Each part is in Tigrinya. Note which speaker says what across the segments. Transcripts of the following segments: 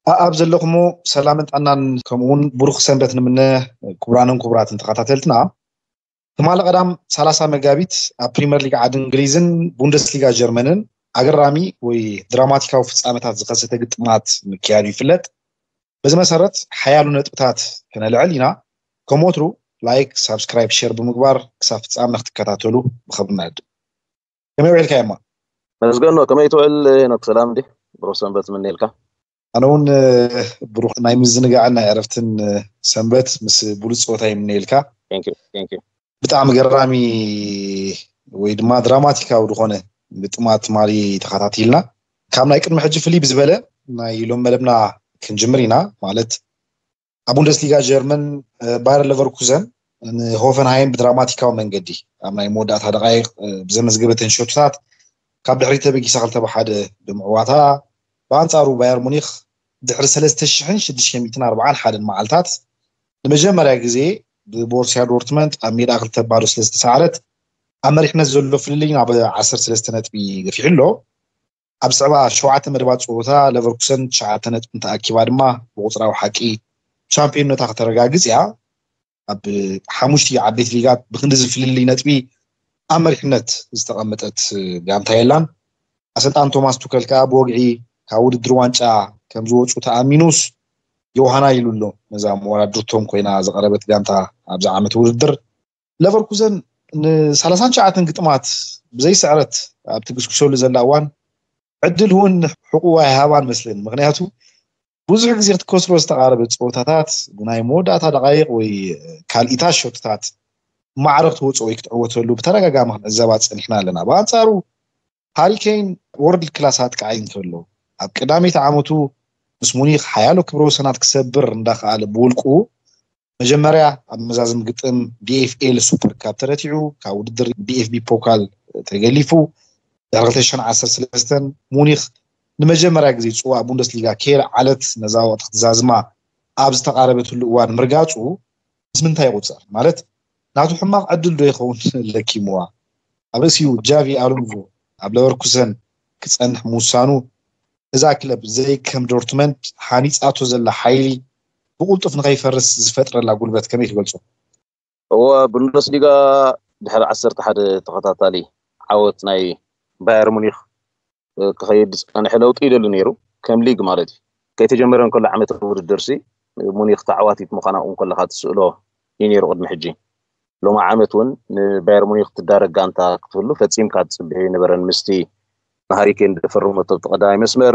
Speaker 1: ኣብ ዘለኹም ሰላምን ጥዕናን ከምኡውን ብሩኽ ሰንበት ንምነ ክቡራንን ክቡራትን ተኸታተልትና ትማል ቀዳም 30 መጋቢት ኣብ ፕሪምየር ሊግ ዓዲ እንግሊዝን ቡንደስሊጋ ጀርመንን ኣገራሚ ወይ ድራማቲካዊ ፍጻመታት ዝኸሰተ ግጥማት ምክያዱ ይፍለጥ። በዚ መሰረት ሓያሉ ነጥብታት ክነልዕል ኢና። ከምወትሩ ላይክ፣ ሳብስክራይብ፣ ሼር ብምግባር ክሳብ ፍጻመ ክትከታተሉ ብኸብሪ ንዕድም። ከመይ ውዒልካ የማ?
Speaker 2: መዝገኖ ከመይ ትውዕል ሄኖክ? ሰላም ዲ ብሩኽ ሰንበት ምንልካ?
Speaker 1: ኣነ እውን ብሩኽ ናይ ምዝንጋዕን ናይ ዕረፍትን ሰንበት ምስ ብሉፅ ፆታ ይምነየልካ። ብጣዕሚ ገራሚ ወይ ድማ ድራማቲካዊ ዝኾነ ግጥማት ማሊ ተኸታቲልና ካብ ናይ ቅድሚ ሕጂ ፍልይ ብዝበለ ናይ ሎም መደብና ክንጅምር ኢና። ማለት ኣብ ቡንደስሊጋ ጀርመን ባየር ሌቨርኩዘን ንሆፈንሃይም ብድራማቲካዊ መንገዲ ኣብ ናይ መወዳእታ ደቃይቕ ብዘመዝገበተን ሸቶታት ካብ ድሕሪት ተበጊሳ 2-1 ብምዕዋታ በአንጻሩ ባየር ሙኒኽ ድሕሪ 3641 መዓልታት ንመጀመርያ ግዜ ብቦርሲያ ዶርትመንድ ኣብ ሜዳ 2-3 ዝተሰዓረት ኣብ መሪሕነት ዘሎ ፍልልይ ናብ 13 ነጥቢ ገፊሑ ኣሎ። ኣብ ስዕባ 7 መደባት ፀወታ ሌቨርኩሰን 9 ነጥቢ ተኣኪባ ድማ ብቁፅራዊ ሓቂ ቻምፒዮንነታ ከተረጋግፅ እያ። ኣብ 5 ዓበይቲ ሊጋት ብክንዲ ዝፍልልይ ነጥቢ ኣብ መሪሕነት ዝተቐመጠት ጋንታ የላን። ኣሰልጣን ቶማስ ቱከል ከዓ ብወግዒ ካብ ውድድር ዋንጫ ከም ዝወፁ ተኣሚኑስ ዮሃና ኢሉሎ ነዛ መወዳድርቶም ኮይና ዘቐረበት ጋንታ ኣብዛ ዓመት ውድድር ሌቨርኩዘን ን39 ግጥማት ብዘይ ስዕረት ኣብ ትግስግሰሉ ዘላ እዋን ዕድል እውን ሕቁዋ ይሃባን መስለን። ምክንያቱ ብዙሕ ግዜ ክትከስሮ ዝተቃረበት ፀወታታት ብናይ መወዳእታ ደቃይቕ ወይ ካልኢታ ሸቶታት ማዕረግ ትወፅኦ ወይ ክትዕወተሉ ብተደጋጋሚ ክንዕዘባ ፀኒሕና ኣለና። ብኣንጻሩ ሃሪኬን ወርልድ ክላስ ኣጥቃዒ እንተሎ ኣብ ቀዳሚት ዓመቱ ምስ ሙኒኽ ሓያሎ ክብረ ወሰናት ክሰብር እንዳኸኣለ ብውልቁ መጀመርያ ኣብ መዛዝም ግጥም ዲኤፍኤል ሱፐር ካፕ ተረቲዑ ካብ ውድድር ዲኤፍቢ ፖካል ተገሊፉ 2013 ሙኒኽ ንመጀመርያ ግዜ ፅዋዕ ቡንደስሊጋ ኬር ዓለት ነዛ ወቅት ክትዛዝማ ኣብ ዝተቃረበትሉ እዋን ምርጋፁ ምስ ምንታይ ይቁፀር? ማለት ናቱ ሕማቅ ዕድል ዶ ይኸውን ለኪምዋ? ኣብ ርእሲኡ ጃቪ ኣሎንዞ ኣብ ሌቨርኩሰን ክፀንሕ ምውሳኑ እዛ ክለብ ዘይ ከም ዶርትመንድ ሓኒፃቶ ዘላ ሓይሊ ብቁልጡፍ ንኸይፈርስ ዝፈጥረላ ጉልበት ከመይ ትገልጾ?
Speaker 2: هو ቡንደስሊጋ ድሕሪ 11 ተኸታታሊ ዓወት ናይ ባየር ሙኒኽ ክኸይድ ዝፀንሐ ለውጢ ይደሉ ነይሩ ከም ሊግ ማለት እዩ። ከይተጀመረ እንከሎ ዓመት ውድድር ሲ ሙኒኽ ተዓዋቲት ምዃና እውን ከለካ ትስእሎ ይነይሩ ቅድሚ ሕጂ። ሎማ ዓመት እውን ንባየር ሙኒኽ ትዳረግ ጋንታ ክትህሉ ፈፂምካ ትፅብሕ ነበረን ምስቲ ሃሪኬን ደፈርመቶ ተቀዳማይ መስመር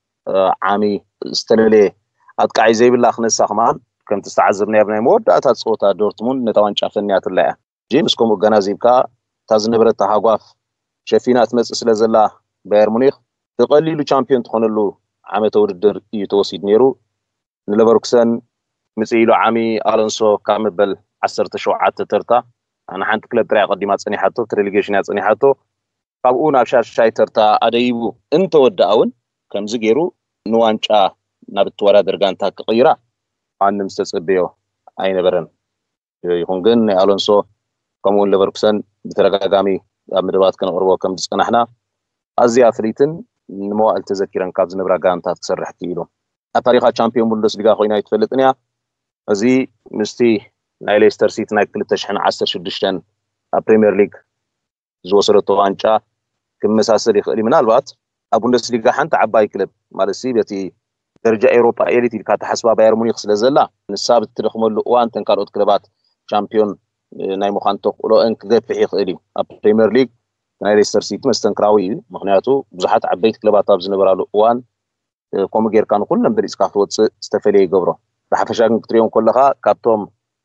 Speaker 2: ዓሚ ዝተለለየ ኣጥቃዒ ዘይብላ ክነሳ ከማን ከም ተስተዓዘብና ኣብ ናይ መወዳእታ ፀወታ ዶርትሙንድ ነታ ዋንጫ ፈንያትላ እያ። ጄምስ ከምኡ ገናዚብካ እታ ዝነበረት ሃጓፍ ሸፊና ትመፅእ ስለ ዘላ ባየር ሙኒኽ ብቐሊሉ ቻምፒዮን ትኾነሉ ዓመተ ውድድር እዩ ተወሲድ ነይሩ። ንሌቨርኩሰን ምፅኢሉ ዓሚ ኣሎንሶ ካብ መበል 17 ተርታ ኣነ ሓንቲ ክለብ ጥራይ ቀዲማ ፀኒሓቶ ሬሌጌሽን ፀኒሓቶ ካብኡ ናብ ሻርሻይ ተርታ ኣደይቡ እንተወዳእውን ከምዚ ገይሩ ንዋንጫ ናብ ተወዳደር ጋንታ ክቕይራ ኣንም ዝተፀበዮ ኣይነበረን። ይኹን ግን ናይ ኣሎንሶ ከምኡውን ሌቨርኩሰን ብተደጋጋሚ ኣብ መደባት ከነቕርቦ ከም ዝፀናሕና ኣዝያ ፍሊትን ንመዋእል ተዘኪረን ካብ ዝነበራ ጋንታት ክሰርሕ ክኢሉ ኣብ ታሪኻ ቻምፒዮን ቡንደስሊጋ ኮይና ይትፈልጥን እያ። እዚ ምስቲ ናይ ሌስተር ሲቲ ናይ 2016 ኣብ ፕሪምየር ሊግ ዝወሰደቶ ዋንጫ ክመሳሰል ይኽእል ምናልባት ኣብ ቡንደስሊጋ ሓንቲ ዓባይ ክለብ ማለት ሲ በቲ ደረጃ ኤውሮፓ ኤሊት ኢልካ ተሓስባ ባየር ሙኒኽ ስለ ዘላ ንሳ ብትደኽመሉ እዋን ተን ካልኦት ክለባት ቻምፒዮን ናይ ምዃን ተኽእሎአን ክገፍሕ ይኽእል እዩ። ኣብ ፕሪምየር ሊግ ናይ ሌስተር ሲቲ መስተንክራዊ እዩ። ምክንያቱ ብዙሓት ዓበይቲ ክለባት ኣብ ዝነበራሉ እዋን ከምኡ ጌርካ ንኩሎም በሊፅካ ክትወፅእ ዝተፈለየ ይገብሮ። ብሓፈሻ ግን ክትሪኦም ከለካ ካብቶም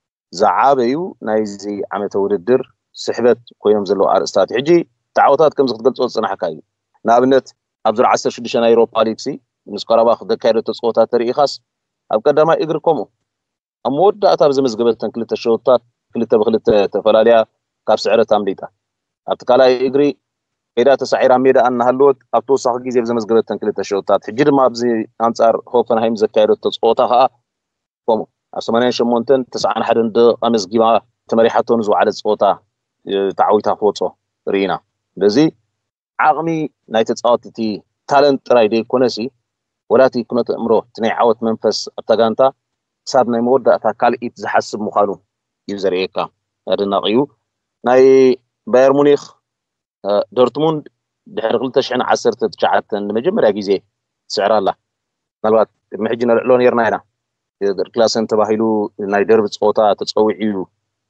Speaker 2: ዝዓበዩ ናይዚ ዓመተ ውድድር ስሕበት ኮይኖም ዘለዉ ኣርእስታት ሕጂ ተዓወታት ከምዚ ክትገልፆ ዝፅናሕካ እዩ። ንኣብነት ኣብ ዙር 16 ናይ ኤውሮፓ ሊግ ሲ ምስ ቀረባ ክዘካየደቶ ፀወታት ተሪኢኻስ ኣብ ቀዳማይ እግሪ ከምኡ ኣብ መወዳእታ ብዘመዝገበተን 2 ሸወታት 2-2 ተፈላለያ ካብ ስዕረት ኣምሊጣ ኣብቲ ካልኣይ እግሪ ሜዳ ተሳዒራ ሜዳ እናሃለወት ኣብ ተወሳኺ ግዜ ብዘመዝገበተን 2 ሸወታት ሕጂ ድማ ኣብዚ ኣንጻር ሆፈንሃይም ዘካየደቶ ፀወታ ከዓ ከምኡ ኣብ 88-91 ደቂቃ መዝጊባ ተመሪሓቶን ዝወዓለት ፀወታ ተዓዊታ ክወፆ ርኢና። ስለዚ ዓቕሚ ናይ ተፃወትቲ ታለንት ጥራይ ደይኮነሲ ولاتي كنت امره تني عوت منفس ابتغانتا صابنا مودة كالئيت زحسب مخالو يزريكا هذا نقيو ناي باير مونيخ دورتموند دحر 2010 تشعتن مجمريا غيزي سعر الله نالوات محجنا لعلو نيرنا هنا كلاسن تباهيلو ناي درب صوتا تصويعيو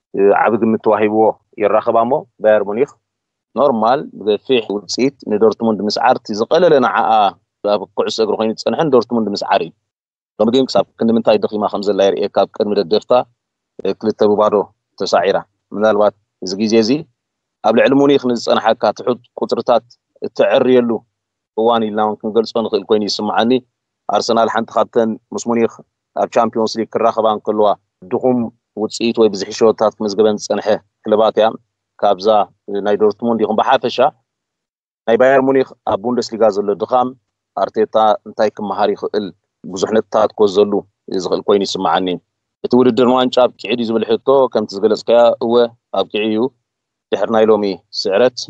Speaker 2: عبد متواهيبو يراخبامو باير مونيخ نورمال بفيح وصيت ندورتموند مسعرتي زقلل نعا بقعس اغرو خين تصنحن دورتموند مسعري لما جيم كسب كن منتاي دقيقه 5 لا يري كاب قدم الدفتا كلته ببادو تسعيره منالوات زغيزي قبل علمونيخ نصنحكا تحط قطرتات تعريلو واني لاون كنقلصو نخل كوين يسمعني ارسنال حنت خاطن مسمونيخ اب تشامبيونز ليج كراخبان كلوا دقوم وصيت وي بزح شوتات مزغبن صنحه كلبات يا كابزا ناي دورتموند يكون بحافشا ناي باير مونيخ اب بوندسليغا زلو دخام ارتيتا انتاي كمهاري خل بزح نتات كوزلو يزغل كوين يسمعني تولدر وانچا بكعيد زبل حطو كم تزغلصكا هو اب كعيو دحرنا يلومي سعرت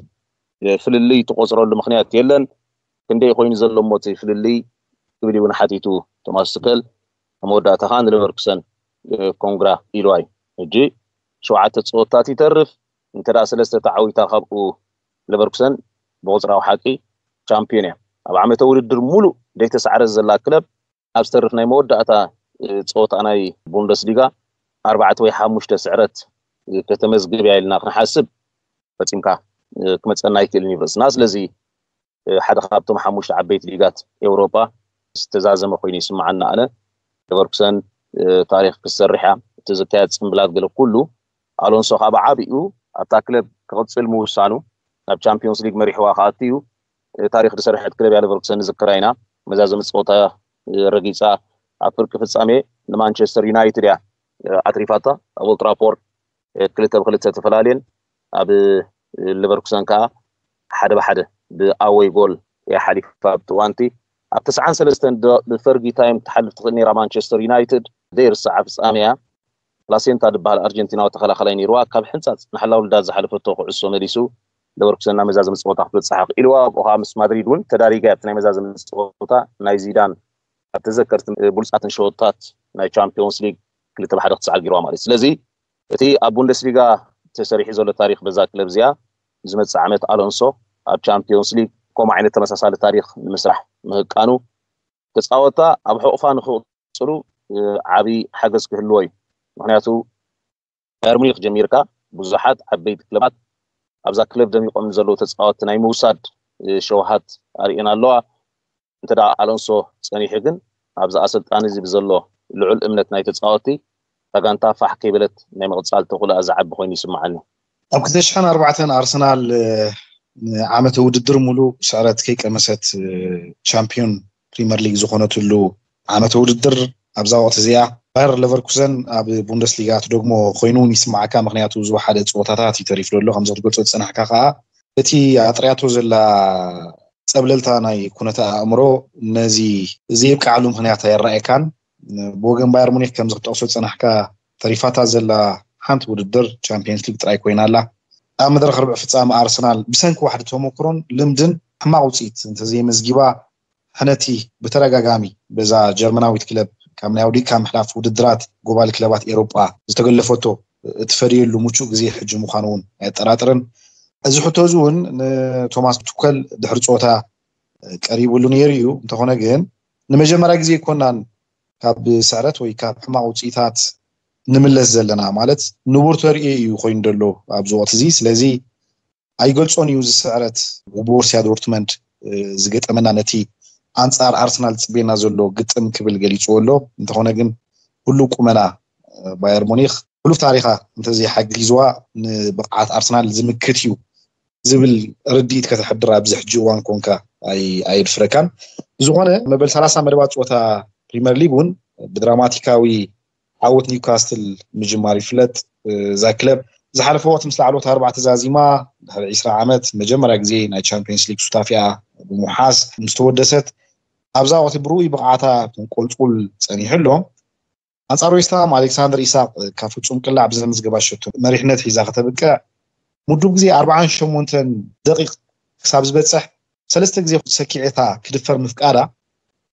Speaker 2: فللي تقصروا المخنيات يلن كندي خوين زلو موتي فللي تبدي ونحاتيتو تماسكل موداتا خان ليفركسن كونغرا إيلواي جي شوعات صوتات يترف انت را سلسته تعويتا خبقو ليفركسن بوزراو حقي چامبيونيا اب عمته ودر مولو ديت سعر زلا كلب ابسترف ناي موداتا صوت اناي بوندسليغا 4 وي 5 سعرت كتمزغب يالنا نحسب فتيمكا كمصنا يكلني بس ناس لذي حدا خابتهم 5 عبيت ليغات اوروبا استزازم خويني يسمعنا انا ليفركسن تاريخ كسرحه تزكيات صنبلات قال كله الونسو خاب عابيو اتا كلب كقصل موسانو اب تشامبيونز ليج مريحوا خاطيو تاريخ تسرحت كلب يا ليفركسن ذكرينا مزازم صوتا رقيصا افريقيا فصامي لمانشستر يونايتد يا اتريفاتا اول ترافورد كلته بخلته تفلالين اب ليفركسن كا حدا بحدا باوي جول يا حليفه بتوانتي اب 9-3 بالفرقي تايم تحلف تغني مانشستر يونايتد دير الساعه فصاميا لاسينتا دبال ارجنتينا وتخلخلين يروا كاب حنصات نحلاو لدا زحلفته قعسو مديسو ليفركسن مزازم صوتا خبل صحاق إلوا وخامس مدريد ون تداريغا تناي مزازم صوتا ناي زيدان اتذكرت بولسات شوطات ناي تشامبيونز ليج كلته بحدا تصعد جيروا مالي سلازي اتي اب بوندسليغا تسريح زول تاريخ بذاك لبزيا زمت عامت الونسو اب تشامبيونز ليج كوم عينه تمساسال تاريخ المسرح مهقانو تصاوتا اب حقفا نخصرو عبي حجز كهلوي معناته باير مونيخ جميركا بزحات عبيت كلبات ابزا كلب دم يقوم زلو تصاوت ناي موساد شوهات ارينا لو انت دا الونسو صنيح ግን ابزا اسلطان زي بزلو لعل امنت ناي تصاوتي فغانتا فحكي بلت ناي مقصال تقول ازعب خوين يسمعني
Speaker 1: اب 2004 ارسنال عامته وددر مولو سعرت كي قمست چامبيون بريمير ليج زخونتلو عامته وددر ابزا وقت زيا باير ليفركوزن اب بوندسليغا تدغمو خوينون يسمعكا مخنياتو زو حدا صوتاتات يتريف لولو 5 تقول تصنحكا خا اتي اطرياتو زلا صبللتا ناي كونتا امرو نزي زي قالو مخنياتا يرايكان بوغن باير مونيخ كم زقطو تصنحكا تريفاتا زلا حنت وددر چامبيونز ليج تراي كوينالا امدر خرب فصام ارسنال بسنك واحد تومكرون لمدن حماوصيت انت زي مزغيبا حنتي بترغاغامي بزا جرمناويت كلب كامنا ودي كام حلاف وددرات غوبال كلبات اوروبا استغلفوتو تفريلو موچو غزي حج مخانون يطراطرن ازي حتو زون توماس توكل دحر صوتا قريبو لنيريو انت هونه ግን ለመጀመሪያ ጊዜ ኮናን ካብ ሰዓረት ወይ ካብ حماوصيታት نملس زلنا ማለት ንቡርተር እዩ ኮይን ደሎ ኣብዞ ወቅት እዚ ስለዚ ኣይገልጾን እዩ ዝስዕረት ቦርሲያ ዶርትመንድ ዝገጠመና ነቲ አንጻር አርሰናል ጽቤና ዘሎ ግጥም ክብል ገሊጾሎ እንተሆነ ግን ሁሉ ቁመና ባየር ሙኒክ ሁሉ ታሪኻ እንተዚ ሓግሪዝዋ ንብቅዓት አርሰናል ዝምክት እዩ ዝብል ርዲት ከተሕድራ ብዝሕ ጅዋን ኮንካ ኣይድፍረካን ዝኾነ መበል 30 መደባት ጾታ ፕሪሚየር ሊጉን ብድራማቲካዊ عوت نيوكاسل مجماري فلت ذا كلب زحلف وقت مثل علوت 4 تزازيما 20 عامات مجمره غزي ناي تشامبيونز ليج سوتافيا بمحاس مستودست ابزا وقت بروي بقعتا قلقل صنيحلهم انصارو يستام الكسندر إيساق كافصوم قلع بزمز غباشتو مريحنت حيزا كتبقى مدو غزي 48 دقيق حساب زبصح 3 غزي سكيعتا كدفر مفقادا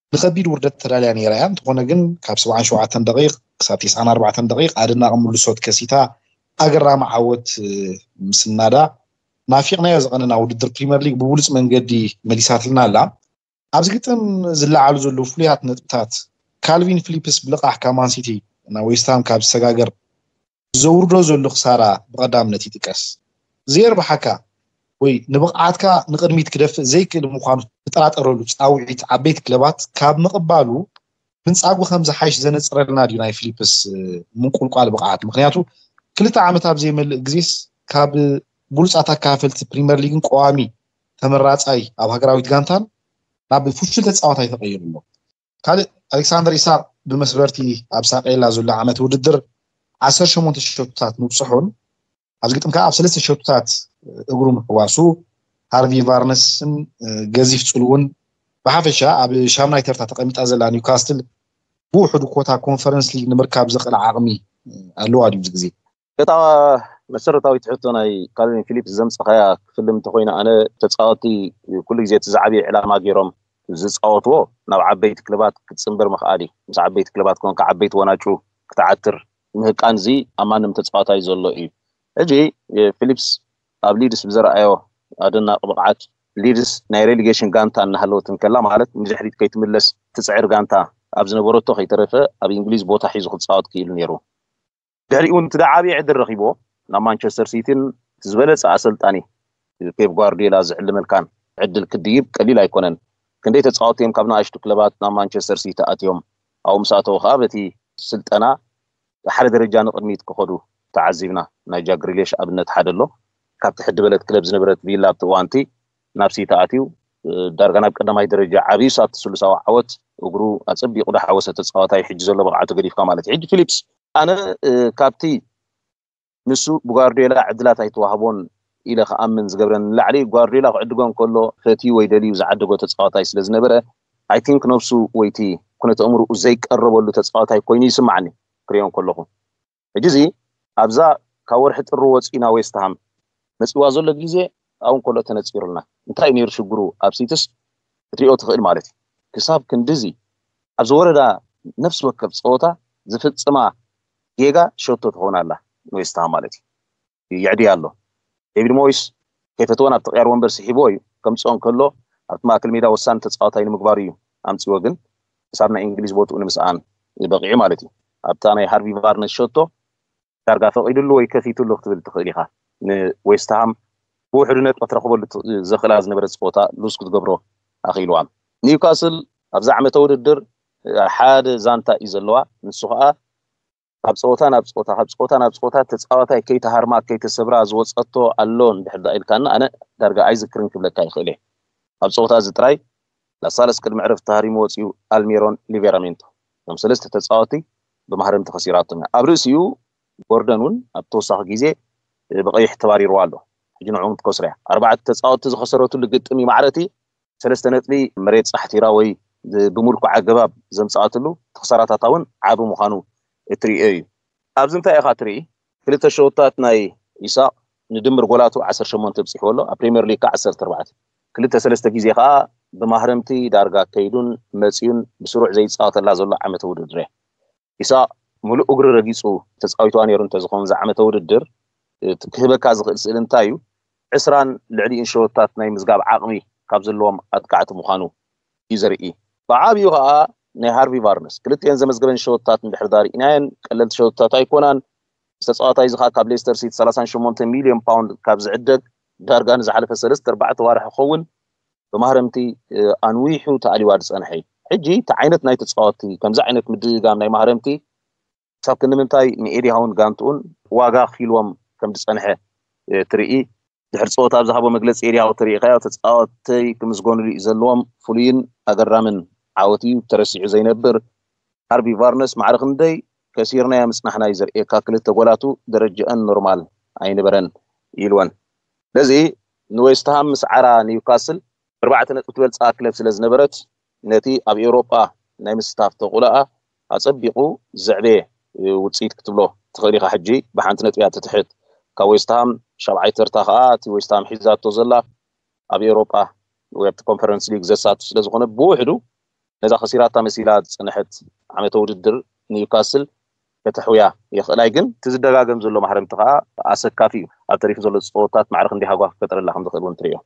Speaker 1: بخبير وردت ترالي يعني رأيان تقولنا جن كاب 7 دقيقة كساب 9 دقيقة عدنا أمور صوت كسيتا أجرى معوت مسنا دا نافقنا يزغنا ودر بريمير ليج بولس من قدي مليسات لنا لا أبزقتن زلا على زلو فليات نتبتات كالفين فيليبس بلقى أحكام سيتي أنا ويستام كاب سجاجر زور زلو خسارة بقدام نتيجة كاس زير بحكا وي نبقعتك نقدميت كدف زي كده مخانو بطلعت أرولوش أو عبيت كلابات كاب مقبالو بنصاغو خمسة حاش زنصرلنا ديناي فيليبس منقول قال بقعات مخنياتو كلتا عامتاب زي مل اكزيس كاب بولصاتا كافلت بريمير ليغن قوامي تمراصاي اب هاغراويت غانتان ناب فوشل تصاوتاي تقيرلو كال الكسندر إسحاق بمسبرتي اب ساقيلا زلا عامت وددر 18 شوطات مبصحون ابزقتم كاب 3 شوطات اغروم حواسو هارفي فارنسن غزيف صلون بحافشا اب شامناي ترتا تقميط ازلا نيوكاسل بوحد كوتا كونفرنس ليج نمركاب زقل عقمي الو ادي بزغزي
Speaker 2: قطعه مسرتاوي تحطوناي كالفين فيليبس زمص خيا فيلم تخوينا انا تصاوتي كل جزء تزعبي علامه غيروم زصاوتو ناب عبيت كلبات كتصمبر مخادي مس عبيت كلبات كون كعبيت وناچو كتعتر مهقانزي امانم تصاوتاي زلو اي اجي فيليبس ابليدس بزرعيو ادنا قبقعات ليدس ناي ريليجيشن غانتا نحلوتن كلا مالت مزحريت كيتملس تسعير غانتا ابز نبرتو خيترفه اب انجليز بوتا حيزو خصاوت كيل نيرو داريون تدعابي عد الرخيبو نا مانشستر سيتين تزبلص اسلطاني بيب غوارديولا زعل ملكان عدل كديب قليل ايكونن كندي تصاوتيم كابنا اشتو كلبات نا مانشستر سيتي اتيوم او مساتو خابتي سلطنا حد درجه نقدميت كخدو تعذبنا نايجا غريليش ابنت حدلو كاب تحد بلد كلب زنبرت فيلا توانتي نفسي تاتيو دارغنا بقدماي درجه عبيسات سلساو عوت وغرو اصبي قدا حوسه تصاوتاي حج زلو بقعته غريفكا مالتي حج فيليبس انا كابتي نسو بغارديولا عدلات ايتوهبون الى خامن زغبرن لعلي غارديولا قعدغون كله فتي ويدليو زعدغو تصاوتاي سلازنبره اي ثينك نفسو ويتي كنت امرو زي قربلو تصاوتاي كويني يسمعني كريون كلهم اجزي ابزا كورح طرو وصينا ويستهام مسوا زلو غيزه اون كله تنصيرنا انتاي نير شغرو ابسيتس تريو تخيل مالتي حساب كندزي ازوردا نفس وكب صوتا زفصما يغا شوتو تهونالا ويستهام مالتي يعدي يالله ديفيد مويس كيف تونا بتغير ومبر سحيبوي كم صون كله اتما كل ميدا وسان تصاوتاي مغباريو امصي وغن حسابنا انجليز بوتو نمسان يبقي مالتي ابتاناي هارفي فارنس شوتو دارغا فقيدلو وي كفيتو تبل تخيليها ويستهام بوحدነት قطرخبل زخلاز نبرت سبوتا لوسكو تغبرو اخيلوان نيوكاسل ابز عمته وددر حاد زانتا يزلوا نسخا ابصوتا نابصوتا تصاوتا كيت هارما كيت سبرا زوصتو اللون بحدا الكان انا دارغا ايزكرين كبلكا يخيله ابصوتا زتراي لسالس كد معرف تهريم وصيو الميرون ليفيرامينتو كم سلست تصاوتي بمحرم تخسيراتنا ابرسيو غوردنون ابتوساخ غيزه بقيح تباري روالو جنعون كسريا 4 تصاوت زخسرتو لغطمي معرتي 3 نطلي مريت صحتيرا وي بملكو عجباب زمصاتلو تخسراتاون عابو مخانو اتري اي ابزنتا اخاتري كلتا شوطات ناي يسا ندمر غولاتو 18 بصيحولو بريمير ليج 14 كلتا 3 غيزه خا بمحرمتي دارغا كيدون مصيون بسروع زي صاتلا زلو عمته وددره يسا ملو اغر رغيصو تصاويتو نيرون تزخون زعمته وددر تكهبكا زخل سلنتايو عسران لعلي انشوتات ناي مزغاب عقمي كاب زلوم اتقعت مخانو يزرئي بعابيو ها ناي هارفي فارنس كلتين زمزغبن شوتات اندحر داري اناين قللت شوتات ايكونان استصاوتاي زخا كاب ليستر سيت 38 مليون باوند كاب زعدد دارغان زحلف 3 4 وارح خون بمهرمتي انويحو تعالي واد صنحي حجي تعينت ناي تصاوتي كم زعينت مدغام ناي مهرمتي صاب كنمنتاي نيري هاون غانتون واغا خيلوم كم تصنحه تريي دحر صوتا بزحبو مجلس إيريا وطريقة وتصاوتي كمزغون اللي زلوم فولين أقرامن عاوتي ترسيع زينبر هارفي فارنس معرخندي كثيرنا يا مسنحنا يزر كاكلت تقولاتو درجة نورمال عين برن يلوان لذي نويستهام مسعرا نيوكاسل 4 نقطة أكلب سلزنبرت نتي أب أوروبا نايم ستاف تقولا أصبقوا زعبيه وتصيد كتبلو تخليها حجي بحانت نتبيات تحت كويستهام شبعي ترتاخات ويستهام حزات توزلا أب أوروبا ويبت كونفرنس ليج زسات سلزخونه بوحدو نزا خسيرات مسيلات صنحت عمت وددر نيوكاسل كتحويا يخلاي جن تزدغاغم زلو محرمتها اسكافي التاريخ زلو صوتات معرخ اندي هاغوا فطر الله خمد خلون تريو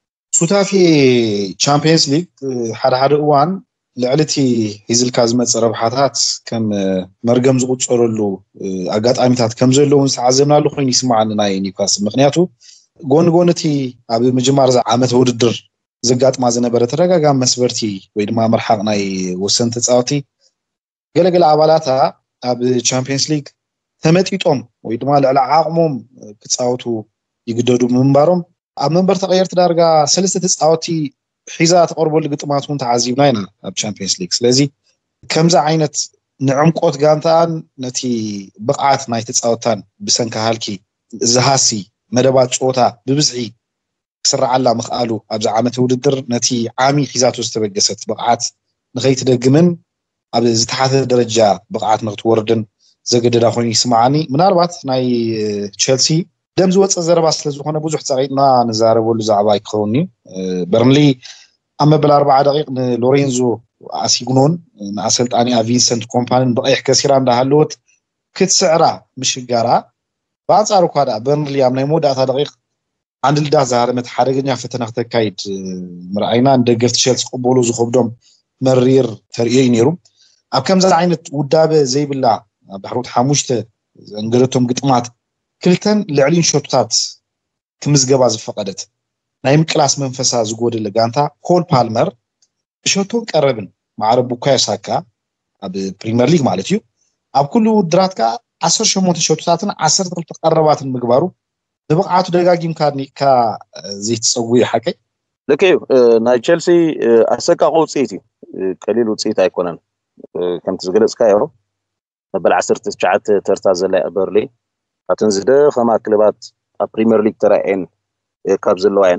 Speaker 1: فتافي تشامبيونز ليج حد اوان لعلتي هيزل كازمت ربحاتات كم مرقم زغصرلو اغاطاميتات كم زلو نسعزمنالو خوين يسمعنا ناي نيوكاسل مخنياتو غونتي اب مجمار عامت وددر زغاطما زنبره ترغاغام مسبرتي ወይ ድማ مرحق ناي وسن تصاوتي ገለገለ አባላታ ኣብ ቻምፒየንስ ሊግ ተመጢጦም ወይ ድማ ልዕሊ ዓቕሞም ክጻወቱ ይግደዱ ምንባሮም ኣብ መንበር ተቀየርት ዳርጋ ሰለስተ ተጻወቲ ሒዛ ተቀርበሉ ግጥማት እውን ተዓዚብና ኢና ኣብ ቻምፒየንስ ሊግ ስለዚ ከምዛ ዓይነት ንዕምቆት ጋንታን ነቲ ብቕዓት ናይ ተጻወታን ብሰንካ ሃልኪ ዝሃሲ መደባት ጾታ ብብዝሒ ክስራዓላ ምኽኣሉ ኣብዛ ዓመት ውድድር ነቲ ዓሚ ሒዛቱ ዝተበገሰት ብቕዓት ንኸይትደግምን ኣብ ዝተሓተ ደረጃ ብቕዓት ንኽትወርድን ዘገደዳ ኮይኑ ይስማዓኒ ምናልባት ናይ ቸልሲ ደም ዝወፀ ዘረባ ስለ ዝኾነ ብዙሕ ፀቂጥና ንዛረበሉ ዛዕባ ይከውኒ በርንሊ ኣብ መበል 40 ደቂቕ ንሎሬንዞ ኣሲግኖን ንኣሰልጣኒኣ ቪንሰንት ኮምፓኒን ብቀይሕ ከሲራ እንዳሃለወት ክትስዕራ ምሽጋራ በአንጻሩ ኳዳ በርንሊ ኣብ ናይ መወዳእታ ደቂቕ አንድ ልዳ ዛረመት ሓደገኛ ፈተና ከተካይድ ምርኣይና እንደገፍቲ ቸልሲ ቅበሉ ዝኸብዶም መሪር ተርእዮ ነይሩ ኣብ ከምዛ ዓይነት ውዳበ ዘይብላ ባሕሩት ሓሙሽተ እንግለቶም ግጥማት ክልተን ልዕሊን ሾትታት ክምዝገባ ዝፈቀደት ናይ ምቅላስ መንፈሳ ዝጎደለ ጋንታ ኮል ፓልመር ሾቶን ቀረብን ማዕረ ቡካዮ ሳካ ኣብ ፕሪሚየር ሊግ ማለት እዩ ኣብ ኩሉ ውድራትካ 18 ሾትታትን 12 ቀረባትን ምግባሩ ንብቕዓቱ ደጋጊምካ ኒካ ዘይትፀውይ ሓቀይ
Speaker 2: ለከዩ ናይ ቸልሲ ኣሰቃቂ ውፅኢት እዩ ቀሊል ውፅኢት ኣይኮነን ከምቲ ዝገለጽካዮ መበል 19 ተርታ ዘላይ በርሊ ኣተን ዝደኸማ ክለባት ኣብ ፕሪሚየር ሊግ ተራእየን ካብ ዘለዋየን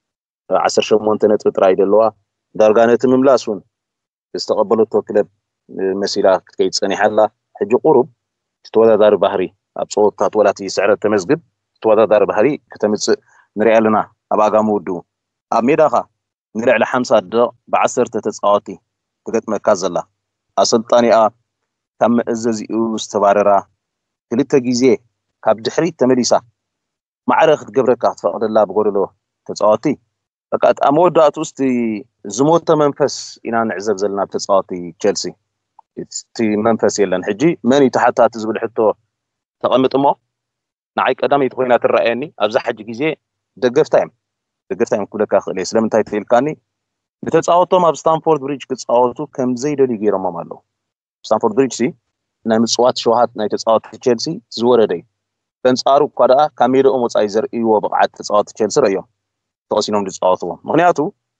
Speaker 2: 18 ነጥቢ ጥራይ ደለዋ ዳርጋ ነቲ ምምላስ እውን ዝተቐበለቶ ክለብ መሲላ ክትከይድ ፀኒሓላ ሕጂ ቁሩብ ተወዳዳሪ ባህሪ ኣብ ፆታታት ወላቲ ስዕረት ተመዝግብ ተወዳዳሪ ባህሪ ከተምፅእ ንሪኣ ኣለና ኣብ ኣጋሚ ውድቡ ኣብ ሜዳኻ ንልዕሊ 50 ደቂቕ ብ10 ተፃዋቲ ትገጥመካ ዘላ ኣሰልጣኒኣ ካብ መእዘዚኡ ዝተባረራ ክልተ ግዜ ካብ ድሕሪት ተመሊሳ ማዕረ ክትገብረካ ትፈቅደላ ብጎደሎ ተፃዋቲ በቃ ኣብ መወዳእቱ ውስጥ ዝሞተ መንፈስ ኢና ንዕዘብ ዘለና ተፃዋቲ ቸልሲ እቲ መንፈስ የለን ሕጂ መን ይተሓታት ዝብል ሕቶ ተቐምጥ እሞ ንዓይ ቀዳመይቲ ኮይና ትረኣየኒ ኣብዛ ሕጂ ግዜ ደገፍታይም ኩለካ ክእለ ስለምንታይ ትልካኒ ንተፃወቶም ኣብ ስታንፎርድ ብሪጅ ክፃወቱ ከም ዘይደልዩ ገይሮሞም ኣለዉ ስታንፎርድ ብሪጅ ናይ ምፅዋት ሸውሃት ናይ ተፃወቲ ቸልሲ ዝወረደ እዩ በንፃሩ እኳ ደኣ ካብ ሜድኦም ወፃኢ ዘርእይዎ ብቕዓት ተፃወቲ ቸልሲ ረእዮም ተቐሲኖም ዝፃወትዎም ምክንያቱ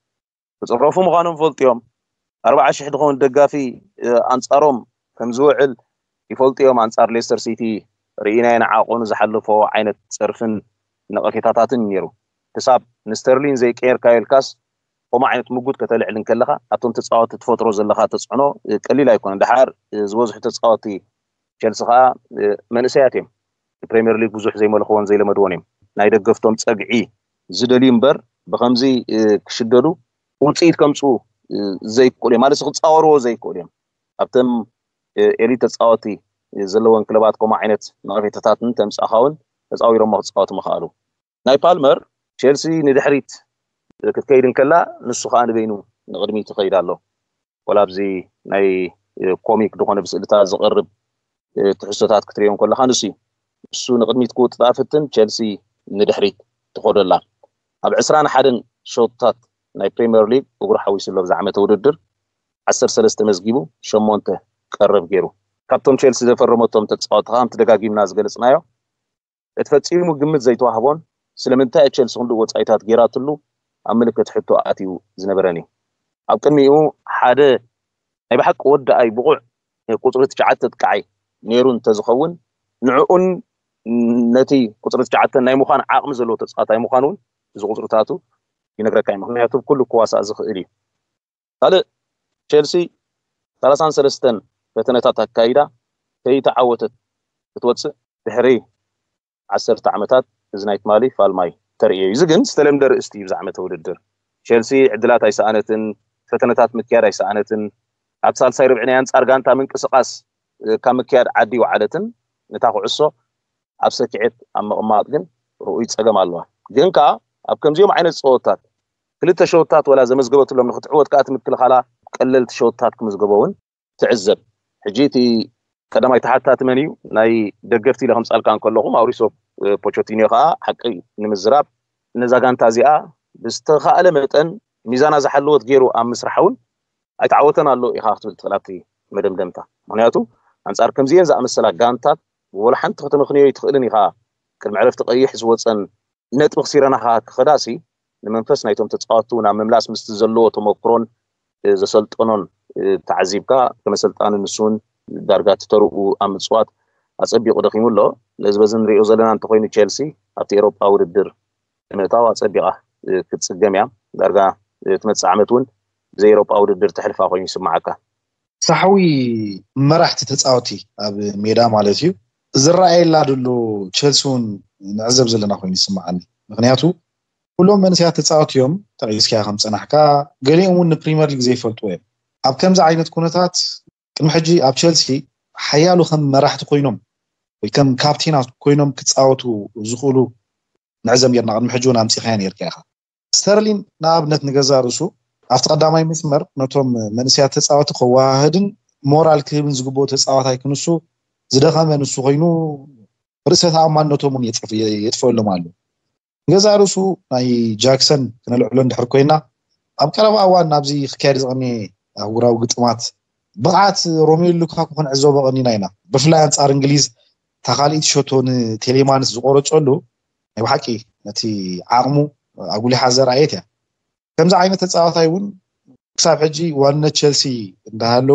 Speaker 2: ክፅረፉ ምዃኖም ፈልጥዮም 40,000 ድኾን ደጋፊ ኣንፃሮም ከም ዝውዕል ይፈልጥዮም ኣንፃር ሌስተር ሲቲ ርኢናይ ንዓቆኑ ዝሓለፎ ዓይነት ፅርፍን ነቐፌታታትን ነይሩ ክሳብ ንስተርሊን ዘይቀየርካየልካስ ከምኡ ዓይነት ምጉድ ከተልዕልን ከለኻ ኣብቶም ተፃወቲ ትፈጥሮ ዘለካ ተፅዕኖ ቀሊል ኣይኮነን ድሓር ዝበዝሑ ተፃወቲ ቸልሲ ከዓ መንእሰያት እዮም ፕሪሚየር ሊግ ብዙሕ ዘይመለኽዎን ዘይለመድዎን እዮም ናይ ደገፍቶም ፀግዒ ዝደልዩ እምበር ብከምዚ ክሽደዱ ውፅኢት ከምፁ ዘይክእሉ እዮም ማለት ክፃወርዎ ዘይክእሉ እዮም ኣብቶም ኤሊት ተፃወቲ ዘለዎን ክለባት ከምኡ ዓይነት ነቐፌታታትን ተምፃኻውን ተፃዊሮሞ ክፃወቱ ምኽኣሉ ናይ ፓልመር ቸልሲ ንድሕሪት ክትከይድን ከላ ንሱ ከዓ ንበይኑ ንቅድሚት ይኸይድ ኣሎ ወላብዚ ናይ ኮሚክ ዝኾነ ብስእልታት ዝቐርብ ትሕዝቶታት ክትሪኦም ከለካ ንሱ ንቅድሚት ክውጥጣፍትን ቸልሲ ንድሕሪት ትኸደላ ኣብ 21 ሾትታት ናይ ፕሪሚየር ሊግ እግሩ ሓዊሱሎ ብዛ ዓመተ ውድድር 13 መዝጊቡ 8 ቀረብ ገይሩ ካብቶም ቸልሲ ዘፈረመቶም ተፃወቲ ከምቲ ደጋጊምና ዝገለጽናዮ እትፈፂሙ ግምት ዘይተዋህቦን ስለምንታይ ቸልሲ ክንዱ ወፃኢታት ገይራትሉ ኣብ ምልክት ሕቶ ኣትዩ ዝነበረኒ ኣብ ቅድሚኡ ሓደ ናይ ብሓቂ ወዳኣይ ብቑዕ ቁፅሪ 9 ጥቃዓይ ነይሩ እንተዝኸውን ንዕኡን ነቲ ቁፅሪ 9 ናይ ምዃን ዓቕሚ ዘለዎ ተፃዋታይ ምዃኑ እውን እዚ ቁፅርታቱ ይነግረካ ምክንያቱ ኩሉ ክዋሳእ ዝኽእል እዩ ካልእ ቸልሲ 33 ፈተነታት ኣካይዳ ከይተዓወተት ክትወፅእ ድሕሪ 10 ዓመታት እዚ ናይ ትማሊ ፋልማይ ተርእዮ እዚ ግን ዝተለምደ ርእስቲ እዩ ብዛዕመተ ውድድር ቸልሲ ዕድላት ኣይሰኣነትን ፈተነታት ምክያድ ኣይሰኣነትን ኣብ ሳልሳይ ርብዕናይ ኣንጻር ጋንታ ምንቅስቓስ ካብ ምክያድ ዓዲ ወዓለትን ነታ ኩዕሶ ኣብ ሰኪዔት ኣብ ምቕማጥ ግን ርኡይ ፀገም ኣለዋ ግን ከዓ ኣብ ከምዚኦም ዓይነት ፀወታት ክልተ ሸውታት ወላ ዘመዝገበትሎም ንክትዕወት ከዓ ትምክልኻላ ቀለልቲ ሸውታት ክምዝገበውን ትዕዘብ ሕጂ እቲ ቀዳማይ ተሓታቲ መን እዩ ናይ ደገፍቲ ኢለ ከምፃልካ እንከለኹ ማውሪሶ ፖቾቲኒዮ ከዓ ሓቂ ንምዝራብ ነዛ ጋንታ እዚኣ ብዝተኸኣለ መጠን ሚዛና ዝሓለወት ገይሩ ኣብ ምስራሕ እውን ኣይተዓወተን ኣሎ ኢኻ ክትብል ትኽእል ኣብቲ መደምደምታ ምክንያቱ ኣንጻር ከምዚአን ዝኣመሰላ ጋንታት ወላ ሓንቲ ከተመኽንዮ ይትኽእልን ኢኻ ቅድሚ ዕረፍቲ ቀይሕ ዝወፀን ነጥቢ ክሲረናኻ ክኸዳሲ ንመንፈስ ናይቶም ተፃወቱ ናብ ምምላስ ምስቲ ዘለዎ ተመክሮን ዘሰልጠኖን ተዓዚብካ ከመሰልጣኒ ንሱን ዳርጋ ተተርኡ ኣብ ምፅዋት ኣፀቢቑ ደኺሙ ኣሎ ነዚ በዚ ንሪኦ ዘለና እንተኮይኑ ቼልሲ ኣብቲ ኤሮጳ ውድድር ንምእታው ኣፀቢቓ ክትፅገም እያ ዳርጋ ትመፅእ ዓመት እውን ብዘይ ኤሮጳ ውድድር ተሕልፋ ኮይኑ ይስማዓካ
Speaker 1: ሳሓዊ መራሕቲ ተፃወቲ ኣብ ሜዳ ማለት እዩ ዝረኣየላ ድሎ ቼልሲ እውን ንዕዘብ ዘለና ኮይኑ ይስማዓኒ ምክንያቱ ኩሎም መንስያት ተፃወትዮም ተቂስካ ከም ፀናሕካ ገሊኦም እውን ንፕሪምየር ሊግ ዘይፈልጥዎ እዮም ኣብ ከምዚ ዓይነት ኩነታት ቅድሚ ሕጂ ኣብ ቼልሲ ሓያሉ ከም መራሕቲ ኮይኖም ወይ ከም ካፕቴናት ኮይኖም ክፃወቱ ዝኽእሉ ንዕዘብ ጌርና ቅድሚ ሕጂ እውን ኣምፂኻያ ነርካ ኢኻ ስተርሊን ንኣብነት ንገዛ ርእሱ ኣብቲ ቀዳማይ መስመር ነቶም መንስያት ተፃወቲ ከዋህድን ሞራል ክህብን ዝግብኦ ተፃዋታይ ክንሱ ዝደኸመ ንሱ ኮይኑ ርእሰ ተኣማንነቶም እውን የጥፈሎም ኣሎ ገዛ ርእሱ ናይ ጃክሰን ክነልዕሎ እንድሕር ኮይና ኣብ ቀረባ እዋን ናብዚ ክካየድ ዝቐኒየ ኣህጉራዊ ግጥማት ብቕዓት ሮሜሉ ሉካኩ ክንዕዘቦ ቀኒና ኢና ብፍላይ ኣንጻር እንግሊዝ ተኻሊእ ሸቶ ንቴሌማንስ ዝቆረፀሉ ናይ ብሓቂ ነቲ ዓቕሙ ኣጉሊሓ ዘርኣየት እያ ከምዚ ዓይነት ተፃዋታይ እውን ክሳብ ሕጂ ዋንነት ቼልሲ እንዳሃለወ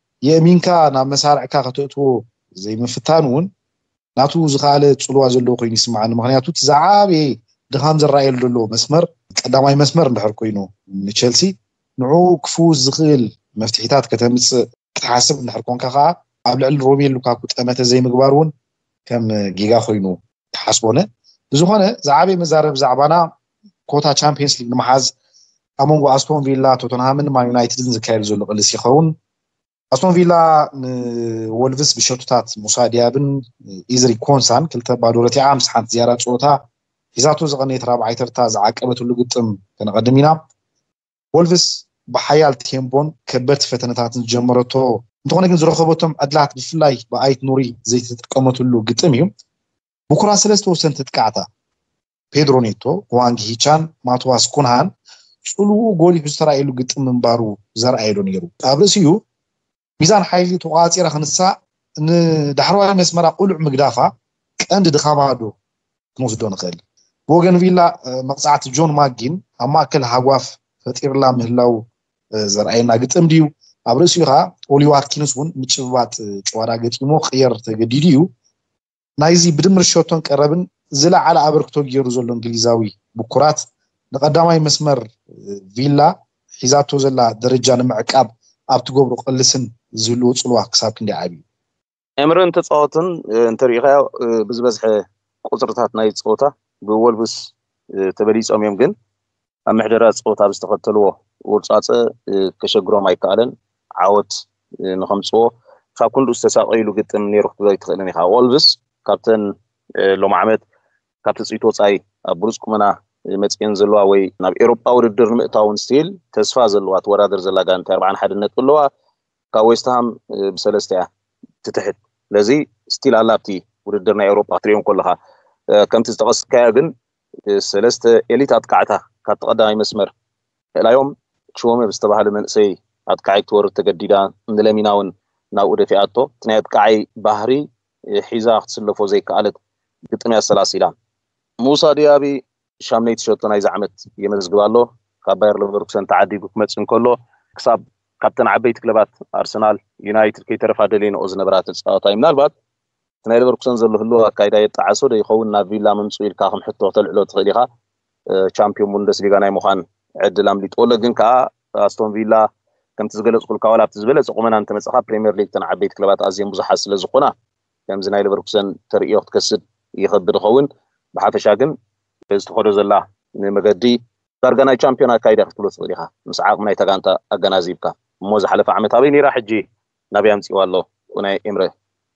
Speaker 1: የእሚንካ ናብ መሳርዕካ ከተእትዎ ዘይምፍታን እውን ናቱ ዝኸኣለ ፅልዋ ዘለዎ ኮይኑ ይስማዓኒ ምክንያቱ እቲ ዝዓበየ ድኻም ዝረኣየሉ ዘሎ መስመር ቀዳማይ መስመር እንድሕር ኮይኑ ንቼልሲ ንዑ ክፍውስ ዝኽእል መፍትሒታት ከተምፅእ ክትሓስብ እንድሕር ኮንካ ከዓ ኣብ ልዕሊ ሮሜሉ ሉካኩ ጠመተ ዘይምግባር እውን ከም ጌጋ ኮይኑ ተሓስቦነ ብዝኾነ ዝዓበየ መዛረብ ዛዕባና ኮታ ቻምፒየንስ ሊግ ንምሓዝ ኣብ መንጎ ኣስቶን ቪላ ቶተንሃምን ማን ዩናይትድን ዝካየድ ዘሎ ቅልስ ይኸውን ኣስቶን ቪላ ንወልቭስ ብሸቱታት ሙሳ ዲያብን ኢዝሪ ኮንሳን ክልተ ባዶ ረቲዓ ምስ ሓንቲ ዝያዳ ፀወታ ሒዛቶ ዝቐነየት ራብዓይ ተርታ ዝዓቀበትሉ ግጥም ከነቐድም ኢና ወልቭስ ብሓያል ቴምፖን ከበድቲ ፈተነታትን ዝጀመረቶ እንተኾነ ግን ዝረኸበቶም ዕድላት ብፍላይ ብኣይት ኑሪ ዘይተጥቀመትሉ ግጥም እዩ ብኩራ ሰለስተ ወሰንቲ ትቃዕታ ፔድሮ ኔቶ ዋንጊ ሂቻን ማትዋስ ኩንሃን ፅሉኡ ጎሊሑ ዝተረኣየሉ ግጥም ምንባሩ ዘርኣየዶ ነይሩ ኣብ ርእሲኡ ሚዛን ሓይሊ ተቋፂራ ክንሳእ ንዳሕረዋይ መስመራ ቁሉዕ ምግዳፋ ቀንዲ ድኻማዶ ክንወስዶ ንኽእል ብወገን ቪላ መቕፃዕቲ ጆን ማጊን ኣብ ማእከል ሃጓፍ ፈጢርላ ምህላው ዘርኣየና ግጥም ድዩ ኣብ ርእሲኡ ከዓ ኦሊ ዋትኪንስ እውን ምጭብባጥ ጨዋዳ ገጢሞ ክቅየር ተገዲዱ እዩ ናይዚ ብድምር ሸቶን ቀረብን ዝለዓለ ኣበርክቶ ገይሩ ዘሎ እንግሊዛዊ ብኩራት ንቀዳማይ መስመር ቪላ ሒዛቶ ዘላ ደረጃ ንምዕቃብ ኣብቲ ገብሮ ቅልስን ዝህልዎ ፅልዋ ክሳብ ክንደይ ዓብዩ
Speaker 2: ኤምረን ተፃወትን እንተሪኢኻዮ ብዝበዝሐ ቁፅርታት ናይ ፀወታ ብወልቭስ ተበሊፆም እዮም ግን ኣብ ምሕደራ ፀወታ ብዝተኸተልዎ ውርፃፀ ከሸግሮም ኣይከኣለን ዓወት ንኸምፅዎ ካብ ኩሉ ዝተሳቀይሉ ግጥም ነይሩ ክትበይ ትኽእልን ኢኻ ወልቭስ ካብተን ሎም ዓመት ካብቲ ፅኢት ወፃኢ ኣብ ብሉፅ ቁመና መፅአን ዘለዋ ወይ ናብ ኤሮጳ ውድድር ንምእታውን ስቲል ተስፋ ዘለዋ ተወዳደር ዘላ ጋንታ 41 ነጥቢ ኣለዋ ካብ ዌስትሃም ብሰለስተ እያ ትትሕት ስለዚ ስቲል ኣላ ኣብቲ ውድድር ናይ ኤሮጳ ክትሪኦም ከለኻ ከምቲ ዝጠቐስካዮ ግን ሰለስተ ኤሊት ኣጥቃዕታ ካብ ተቐዳማይ መስመር እላዮም ችወመ ብዝተባሃለ መንእሰይ ኣጥቃዓይ ክትወርድ ተገዲዳ ንለሚና እውን ናብኡ ደፊኣቶ እቲ ናይ ኣጥቃዓይ ባህሪ ሒዛ ክትስለፎ ዘይከኣለት ግጥም እያ ሰላሲላ ሙሳ ዲያቢ ሻምነይቲ ሸቶ ናይዚ ዓመት የመዝግብ ኣሎ ካብ ባየር ሌቨርኩሰን ተዓዲጉ ክመፅእ እንከሎ ክሳብ ካብተን ዓበይቲ ክለባት ኣርሰናል ዩናይትድ ከይተረፋ ደልይንኦ ዝነበራ ተፃዋታ እዩ ምናልባት እቲ ናይ ሌቨርኩሰን ዘሎ ህልዎ ኣካይዳ የጣዓሶ ዶ ይኸውን ናብ ቪላ ምምፁ ኢልካ ክምሕቶ ክተልዕሎ ትኽእል ኢኻ ቻምፒዮን ቡንደስሊጋ ናይ ምዃን ዕድል ኣምሊጥዎሎ ግን ከዓ ኣስቶን ቪላ ከምቲ ዝገለፅኩልካ ዋላ ኣብቲ ዝበለፀ ቁመና እንተመፅኻ ፕሪምየር ሊግ ተን ዓበይቲ ክለባት ኣዝየን ብዙሓት ስለ ዝኾና ከምዚ ናይ ሌቨርኩሰን ተርእዮ ክትከስድ ይኸብድ ይኸውን ብሓፈሻ ግን ዝተኸዶ ዘላ ንመገዲ ዳርጋ ናይ ቻምፒዮን ኣካይዳ ክትብሎ ትኽእል ኢኻ ምስ ዓቕሚ ናይታ ጋንታ ኣገናዚብካ موز حلف عمت هابيني راح جي نبي أمسي والله وناي إمره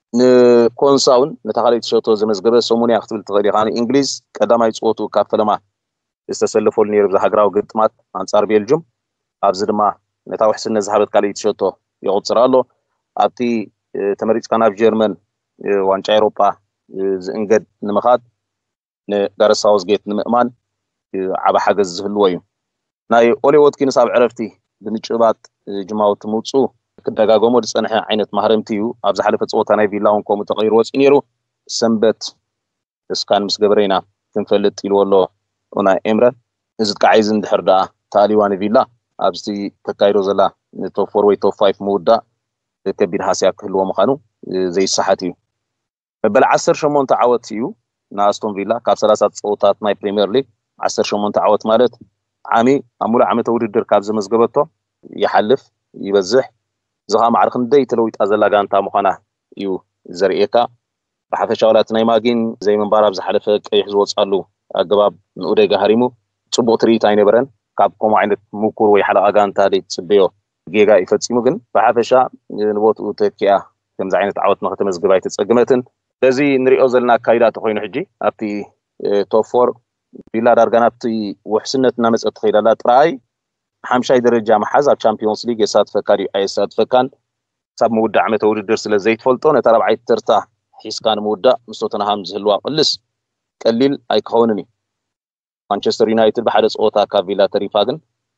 Speaker 2: نكونساون نتخلي شوتو زمزجبه سوموني أختبل تغيري خاني إنجليز قدام يتصوتوا كابتلما استسلفوا لنير بزحقراو قطمات أنصار بيلجم أبزد ما نتاو حسن نزحبت كالي تشوتو يغط سرالو أبتي تمريز كان في جيرمان وانشا أوروبا زنقد نمخات ندار ساوث جيت نمأمان عبا حجز هالوين ناي أولي واتكين صاب عرفتي بنجبات جماعة موتسو كدغاغومو دصنح عينت مهرمتيو ابز حلفه صوتا ناي فيلاون كوم تغير وصنيرو سنبت اسكان مس غبرينا كنفلت يلولو ونا امره ازت كعايزن دحردا تاليوان فيلا ابستي تكايرو زلا توب 4 وي توب 5 مودا كبير حاسيا كلو مخانو زي صحتي بل 10 شمون تعاوتيو ناستون فيلا كاب 30 صوتات ماي بريمير ليج 10 شمون تعاوت مالت عامي امول عامه ودردر كاب زمزغبتو يحلف يبزح زها معرخن دي تلويت أزلا جانتا مخانا يو زريكا بحث شغلات نايماجين زي من بارا بزحلفك أي حزوات صالو أقباب نقوديقا هاريمو تصبو تريتاين برن كابكم عينت موكور ويحلا أغانتا دي تسبيو جيغا يفتسيمو جن بحث شا نبوت وتكيا كم زعينت عوت مختمز قباية تسقمتن لذي نريو زلنا كايدات خوين حجي أبتي توب فور بلا دارغان أبتي وحسنت نامس أتخيلالات رأي حمشاي درجة محازة تشامبيونز ليج يساد فكاري أي ساد فكان سب مودع عمته ودر سلا زيت فلطون ترى بعيد ترتاح حيس كان مودع مستوتنا همز هلوا قلس قليل أي كونني مانشستر يونايتد بحدث أوتا كافيلا تريفاغن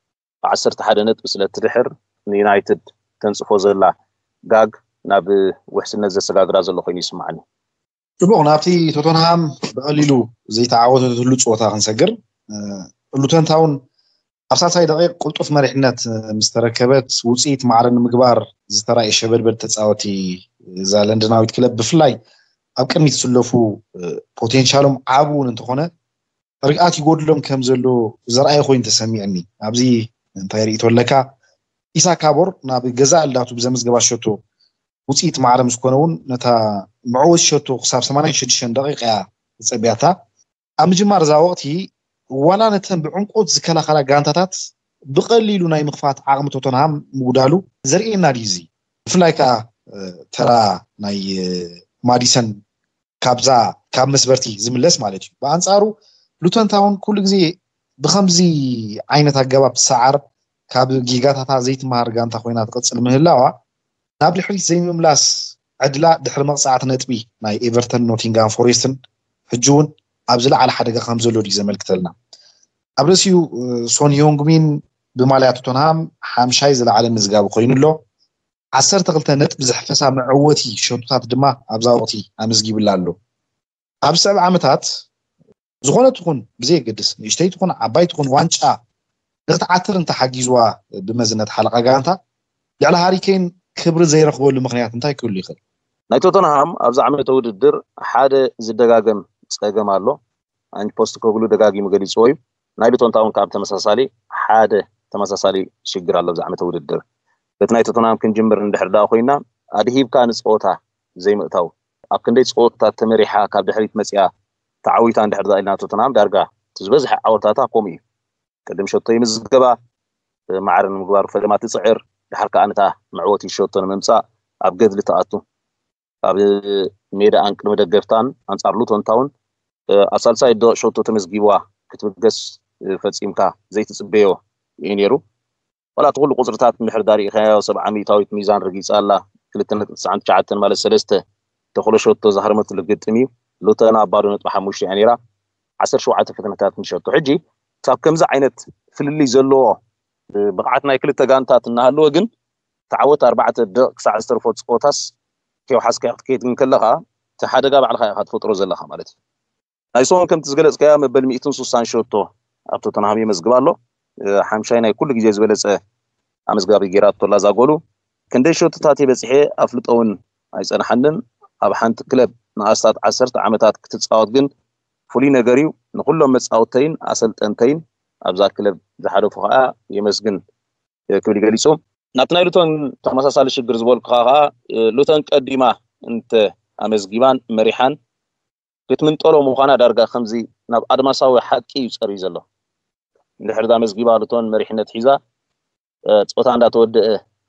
Speaker 2: 10 حدنت بسلا تدحر يونايتد تنصفو زلا غاغ ناب وحسن نزل سغاغرا زلو خوين يسمعني
Speaker 1: طبعا نابتي توتنهام بقليلو زي تعاوتو تلو صوتا كنسجر لوتن تاون أبساطاي دقيق قلطف مريحنات مستركبت وصيت معرن مقبار زتراي شبربر تጻوتي ዛ ለንደናዊት ክለብ ብፍላይ ኣብ ቅድሚት ዝስለፉ ፖቴንሻሎም ዓቡን እንትኾነ ርግኣት ይጎድሎም ከም ዘሎ ዘርኣይ ኮይኑ ተሰሚዕኒ ኣብዚ እንታይ ርኢቶ ለካ ኢሳክ ኣቦር ናብ ገዛ ኣላቱ ብዘመዝገባ ሸቶ ውጽኢት ማዕረም ዝኮነውን ነታ ምዕወት ሸቶ ክሳብ 86 ደቂቃ ፀብያታ ኣብ ምጅማር ዛ ወቅቲ ዋላ ነተን ብዕንቆት ዝከላኸላ ጋንታታት ብቀሊሉ ናይ ምኽፋት ዓቕሚ ቶተንሃም ምጉዳሉ ዘርኤና ዲዚ ብፍላይ ከዓ ተራ ናይ ማዲሰን ካብዛ ካብ መስበርቲ ዝምለስ ማለት እዩ በአንጻሩ ሉተን ታውን ኩሉ ግዜ ብኸምዚ ዓይነት ኣገባብ ሰዓር ካብ ጊጋታታ ዘይትማሃር ጋንታ ኮይና ትቅፅል ምህላዋ ናብ ድሕሪት ዘይምምላስ ዕድላ ድሕሪ መቕፃዕቲ ነጥቢ ናይ ኤቨርተን ኖቲንጋም ፎሬስትን ሕጂውን ኣብ ዝለዓለ ሓደጋ ከም ዘሎ ዲ ዘመልክተልና ኣብ ርእሲኡ ሶን ዮንግሚን ብማልያ ቶተንሃም ሓምሻይ ዝለዓለ ምዝጋብ ኮይኑሎ 12 ነጥብ ዝሕፈሳ መዕወቲ ሸቶታት ድማ ኣብዛ ወቅቲ ኣመዝጊብላ ኣሎ ኣብ 7 ዓመታት ዝኾነት ይኹን ብዘይ ገድስ ንእሽተይ ትኹን ዓባይ ትኹን ዋንጫ ንኽትዓትር እንተሓጊዝዋ ብመዝነት ሓለቃ ጋንታ ልዕሊ ሃሪኬን ክብሪ ዘይረኽበሉ ምክንያት እንታይ ክህሉ ይኽእል
Speaker 2: ናይ ቶተንሃም ኣብዛ ዓመት ውድድር ሓደ ዝደጋገም ፀገም ኣሎ አንጅ ፖስት ኮግሉ ደጋጊሙ ገሊፅዎ እዩ ናይ ሉተን ታውን ካብ ተመሳሳሊ ሓደ ተመሳሳሊ ሽግር ኣሎ ኣብዛ ዓመት ውድድር በቲ ናይ ቶተንሃም ክንጅምር እንድሕርዳ ኮይና ኣድሂብካ ንፅወታ ዘይምእታው ኣብ ክንደይ ፀወታታት ተመሪሓ ካብ ድሕሪት መፅያ ተዓዊታ እንድሕርዳ ኢልና ቶተንሃም ዳርጋ ትዝበዝሐ ዓወታታ ከምኡ እዩ ቅድም ሸቶ ይምዝገባ ማዕረን ምግባር ፈለማ ትፅዕር ድሓር ከዓ ነታ መዕወቲ ሸቶ ንምምፃእ ኣብ ገድሊ ተኣቱ ኣብ ሜዳ ቅድሚ ደገፍታን ኣንጻር ሉተን ታውን ኣብ ሳልሳይ ደቂቕ ሸቶ ተመዝጊብዋ ክትብገስ ፈፂምካ ዘይትፅበዮ እዩ ነይሩ ولا تقول قصرتات من حرداري خيا وسبع ميتاويت ميزان رقيص الله كلتنا 99 مال سلسته تخلو شوتو زهرمت لقدمي لوتنا بارو نطبح مش يعني را 10 شوعات فتنتات من شوتو حجي صاب كمزه عينت في اللي زلو بقعتنا كلتا غانتات انهالو ግን تعوت 4 دقائق ساعه استرفوت سقوتاس كيو حاسك كيت من كلها تحدغا بعلها هتفطرو زلها مالتي ايسون كم تزغلص كيا مبل 160 شوتو ابتو تنهامي مزغبالو حمشاينا كل جزء زبلص امزغابي جيراتو لازاغولو كندي شوتات يبصحي افلطون ايصنحنن اب حنت كلب ناسات 10 عامات كتصاوت ግን فولي نغريو نكلهم مصاوتين اسلطنتين ابزا كلب زحدفو خا يمسغن كبدي غليصوم ناتناي لوتن تمساسال شجر زبول خا لوتن قديما انت امزغيبان مريحان بتمنطلو مخانا دارغا خمزي ناب ادماساوي حقي يصري زلو لحردا مزغيبا لوتن مريحنت حيزا صوتا اندا تود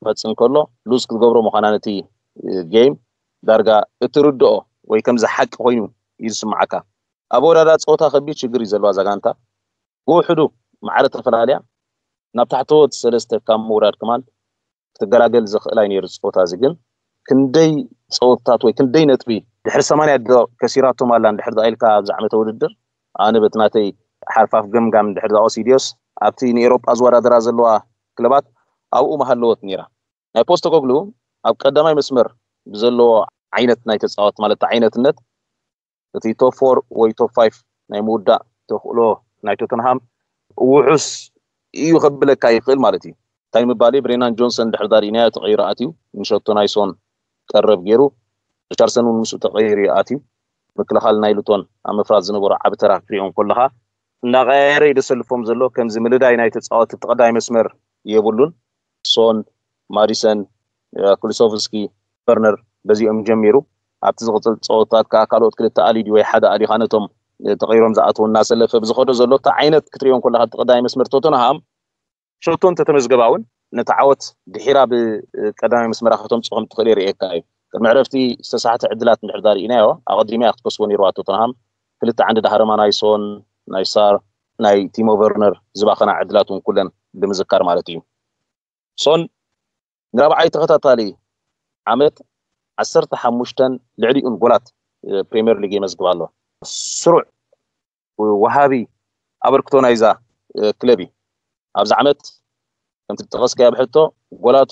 Speaker 2: ክፈጽም ከሎ ሉዝ ክትገብሮ ምዃናነቲ ጌም ዳርጋ እትርድኦ ወይ ከም ዝሓቂ ኮይኑ ይስምዓካ ኣብ ወዳዳ ፆታ ከቢድ ችግር እዩ ዘለዋ ዛጋንታ ውሕዱ ማዕረ ተፈላለያ ናብ ታሕተወት ሰለስተ ካብ ምውራድ ከማል ክትገላገል ዝኽእል ኣይ ነይሩ ፆታ እዚ ግን ክንደይ ፆታት ወይ ክንደይ ነጥቢ ድሕሪ 80 ደቂቕ ከሲራቶም ኣላ እንድሕር ዳኢልካ ኣብ ዝዓመተ ውድድር ኣነ በትናተይ ሓርፋፍ ገምጋም እንድሕር ኦሲዲዮስ ኣብቲ ንኤሮጳ ዝወዳደራ ዘለዋ ክለባት ኣብኡ መሃለወት ነይራ ናይ ፖስተኮግሉ ኣብ ቀዳማይ መስመር ብዘለዎ ዓይነት ናይ ተፃወት ማለት ዓይነትነት እቲ ቶፕ 4 ወይ ቶፕ 5 ናይ ምውዳእ ተኽእሎ ናይ ቶተንሃም ውሑስ እዩ ከብለካ ይኽእል ማለት እዩ እንታይ ምባሊ ብሬናን ጆንሰን ድሕር ዳሪናዮ ተቐይሩ ኣትዩ ንሸቶ ናይሶን ቀረብ ገይሩ ሪቻርድሰን እውን ምስኡ ተቐይሩ ኣትዩ ምክልኻል ናይ ሉቶን ኣብ ምፍራዝ ዝነበሩ ዓብ ተራ ክትሪኦም ከለኻ እናቐያየረ ይደሰልፎም ዘሎ ከምዚ ምልዳይ ናይ ተፃወት ተቐዳይ መስመር የብሉን ሶን ማዲሰን ኩሊሶቭስኪ በርነር በዚኦም ጀሚሩ ኣብቲ ዝቕፅል ፀወታት ከዓ ካልኦት ክልተ ኣሊድ ወይ ሓደ ኣሊኻ ነቶም ተቐይሮም ዝኣትዉ እናሰለፈ ብዝኸዶ ዘሎ እቲ ዓይነት ክትሪኦም ከለኻ ተቐዳይ መስመር ቶተንሃም ሸቶን ተተመዝገባውን ነቲ ዓወት ድሒራ ብቀዳማይ መስመር ካቶም ፅኹም ትኽእል የርእየካ እዩ ቅድሚ ዕረፍቲ ዝተሳሕተ ዕድላት እንድሕር ዳሪእናዮ ኣቐዲምያ ክትከስቦ ነይርዋ ቶተንሃም ክልተ ዓንዲ ዳሃረማ ናይ ሶን ናይ ሳር ናይ ቲሞ ቨርነር ዝባኸና ዕድላት እውን ኩለን ብምዝካር ማለት እዩ ሶን ንራብዓይ ተኸታታሊ ዓመት 15 ልዕሊኡን ጎላት ፕሪምየር ሊግ የመዝግብ ኣሎ ስሩዕ ወሃቢ ኣበርክቶ ናይዛ ክለብ ኣብዚ ዓመት ከምቲ ተጠቐስካዮ ብሕቶ ጎላቱ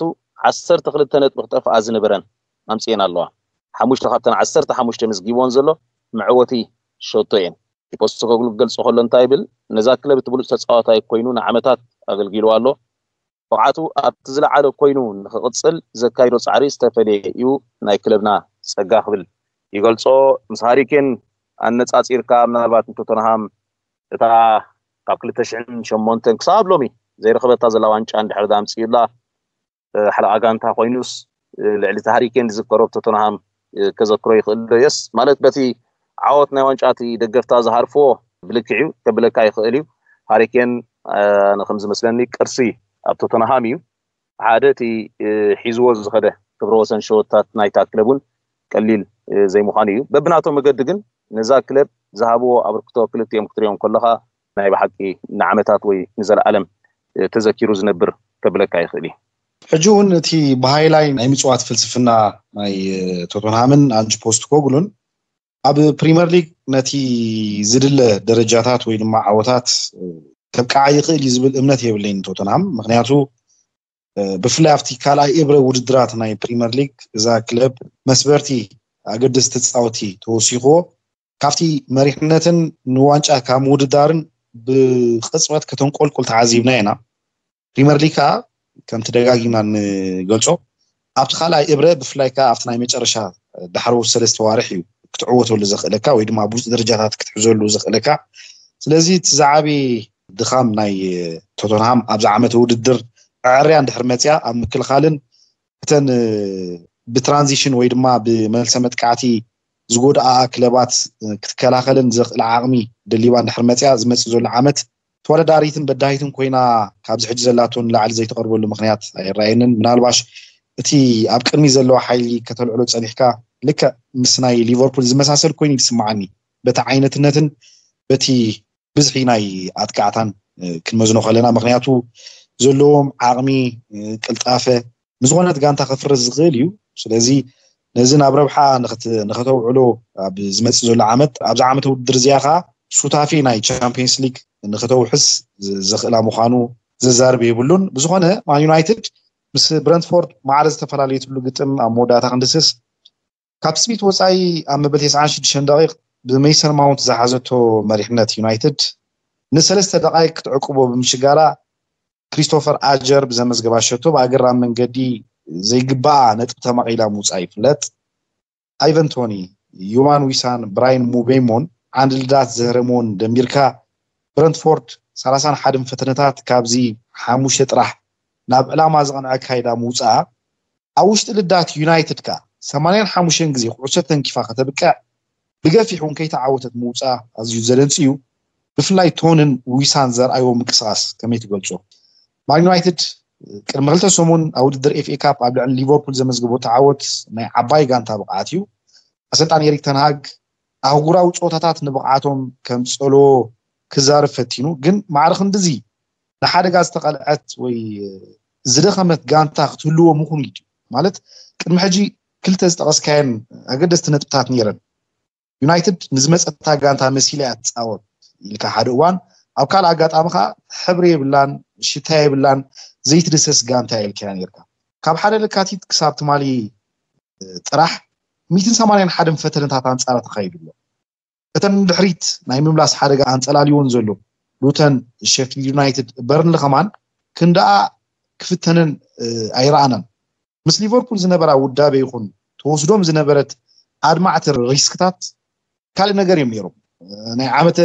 Speaker 2: 12 ነጥቢ ክጠፍኣ ዝነበረን ኣምፅአን ኣለዋ 5 ካብተን 15 መዝጊቦን ዘሎ መዕወቲ ሸቶ እየን ፖስተኮግሉ ክገልፆ ከሎ እንታይ ብል ነዛ ክለብ እቲ ብሉፅ ተፃዋታይ ኮይኑ ንዓመታት ኣገልጊሉ ኣሎ ብቕዓቱ ኣብቲ ዝለዓለ ኮይኑ ንክቕፅል ዘካይዶ ፃዕሪ ዝተፈለየ እዩ ናይ ክለብና ፀጋ ክብል ይገልፆ ምስ ሃሪኬን ኣነፃፂርካ ምናልባት ቶተንሃም እታ ካብ 2008 ክሳብ ሎሚ ዘይረኸበታ ዘላ ዋንጫ እንድሕር ዳምፅኡላ ሓለቓ ጋንታ ኮይኑስ ልዕሊ እቲ ሃሪኬን ዝዝከሮ ቶተንሃም ከዘክሮ ይኽእል ዶ የስ ማለት በቲ ዓወት ናይ ዋንጫቲ ደገፍታ ዝሃርፍዎ ብልክዕ እዩ ከብለካ ይኽእል እዩ ሃሪኬን ንከም ዝመስለኒ ቅርሲ ኣብ ቶተንሃም እዩ ሓደ እቲ ሒዝዎ ዝኸደ ክብረ ወሰን ሸወታት ናይታ ክለብ እውን ቀሊል ዘይምዃኑ እዩ በብናቶም መገዲ ግን ነዛ ክለብ ዝሃብዎ ኣበርክቶ ክልቲኦም ክትሪኦም ከለኻ ናይ ብሓቂ ንዓመታት ወይ ንዘለኣለም ተዘኪሩ ዝነብር ከብለካ ይኽእል እዩ
Speaker 1: ሕጂ እውን እቲ ብሃይላይ ናይ ምፅዋት ፍልስፍና ናይ ቶተንሃምን ኣንጅ ፖስተኮግሉን ኣብ ፕሪምየር ሊግ ነቲ ዝድለ ደረጃታት ወይ ድማ ዓወታት ከብቃዓ ይኽእል እዩ ዝብል እምነት የብለይን ቶተንሃም ምክንያቱ ብፍላይ ኣብቲ ካልኣይ እብረ ውድድራት ናይ ፕሪምየር ሊግ እዛ ክለብ መስበርቲ ኣገደስቲ ተፃወቲ ተወሲኽዎ ካብቲ መሪሕነትን ንዋንጫ ካብ ምውድዳርን ብቅፅበት ከተንቆልቁል ተዓዚብና ኢና ፕሪምየር ሊግ ከዓ ከምቲ ደጋጊምና ንገልፆ ኣብቲ ካልኣይ እብረ ብፍላይ ከዓ ኣብቲ ናይ መጨረሻ ዳሕሮ 3 ዋርሕ እዩ ክትዕወተሉ ዘኽእለካ ወይ ድማ ብዙሕ ደረጃታት ክትሕዘሉ ዘኽእለካ ስለዚ እቲ ዝዓበ ድኻም ናይ ቶተንሃም ኣብዛ ዓመተ ውድድር ዕርያ እንድሕር መፅያ ኣብ ምክልኻልን እተን ብትራንዚሽን ወይ ድማ ብመልሰ መጥቃዕቲ ዝጎድኣ ክለባት ክትከላኸልን ዘኽእል ዓቕሚ ደሊባ እንድሕር መፅያ ዝመፅእ ዘሎ ዓመት ተወዳዳሪትን በዳሂትን ኮይና ካብዚ ሕጂ ዘላቶን ላዕሊ ዘይተቐርበሉ ምክንያት ኣይረኣየንን ምናልባሽ እቲ ኣብ ቅድሚ ዘለዎ ሓይሊ ከተልዕሎ ፀኒሕካ ልክዕ ምስ ናይ ሊቨርፑል ዝመሳሰል ኮይኑ ይስማዓኒ በቲ ዓይነትነትን በቲ ብዝሒ ናይ ኣጥቃዕታን ክንመዝኖ ከለና ምክንያቱ ዘለዎም ዓቕሚ ቅልጣፈ ምዝኾነት ጋንታ ከፍርስ ዝኽእል እዩ ስለዚ ነዚ ናብ ረብሓ ንኸተውዕሎ ኣብ ዝመፅእ ዘሎ ዓመት ኣብዛ ዓመተ ውድድር እዚኣ ከዓ ሱታፊ ናይ ቻምፒየንስ ሊግ ንኽተውሕስ ዘኽእላ ምዃኑ ዘዛርብ የብሉን ብዝኾነ ማን ዩናይትድ ምስ ብረንትፎርድ ማዕረ ዝተፈላለየትሉ ግጥም ኣብ መወዳእታ ክንድስስ ካብ ስሚት ወፃኢ ኣብ መበል 96 ደቂቕ ብሜይሰን ማውንት ዝሓዘቶ መሪሕነት ዩናይትድ ንሰለስተ ደቂቕ ክትዕቅቦ ብምሽጋራ ክሪስቶፈር ኣጀር ብዘመዝገባ ሸቶ ብኣገራም መንገዲ ዘይግባኣ ነጥቢ ተማቒላ ምውፃእ ይፍለጥ ኣይቨን ቶኒ ዩማን ዊሳን ብራይን ሙቤሞን ዓንዲ ልዳት ዘህረሞን ደሚርካ ብረንትፎርድ 31 ፈተነታት ካብዚ 5 ጥራሕ ናብ ዕላማ ዝቐንዐ ካይዳ ምውፃእ ኣብ ውሽጢ ልዳት ዩናይትድ ካ 85 ግዜ ኩዕሶ ተንኪፋ ከተብቅዕ ብገፊሕ እውን ከይተዓወተት ምውፃእ ኣዝዩ ዘለንፂ እዩ ብፍላይ ቶንን ዊሳን ዘርኣይዎ ምንቅስቓስ ከመይ ትገልፆ ማን ዩናይትድ ቅድሚ 2 ሰሙን ኣብ ውድድር ኤፍኤ ካፕ ኣብ ልዕሊ ሊቨርፑል ዘመዝግቦ ተዓወት ናይ ዓባይ ጋንታ ብቕዓት እዩ ኣሰልጣን ኤሪክ ተን ሃግ ኣህጉራዊ ፆታታት ንብቕዓቶም ከም ፀሎ ክዛርብ ፈቲኑ ግን ማዕርኽ እንደዚ ንሓደጋ ዝተቐልዐት ወይ ዝደኸመት ጋንታ ክትህልዎ ምኹኑ እዩ ማለት ቅድሚ ሕጂ ክልተ ዝጠቐስካየን ኣገደስቲ ነጥብታት ነይረን ዩናይትድ ንዝመፀታ ጋንታ መሲላ እያ ትፃወት ኢልካ ሓደ እዋን ኣብ ካልእ ኣጋጣሚ ኸ ሕብሪ የብላን ሽታ የብላን ዘይትድሰስ ጋንታ ኢልካ ነይርካ ካብ ሓደ ለካቲት ክሳብ ትማሊ ጥራሕ 181 ፈተነታት ኣንጻር ተኻይዱሎ እተን ድሕሪት ናይ ምምላስ ሓደጋ ኣንጸላልዮን ዘሎ ሉተን ሼፊልድ ዩናይትድ በርንሊ ኸማን ክንደኣ ክፍተንን ኣይረኣናን ምስ ሊቨርፑል ዝነበራ ውዳበ ይኹን ተወስዶም ዝነበረት ኣድማዕቲ ሪስክታት ካልእ ነገር እዮም ነይሮም ናይ ዓመተ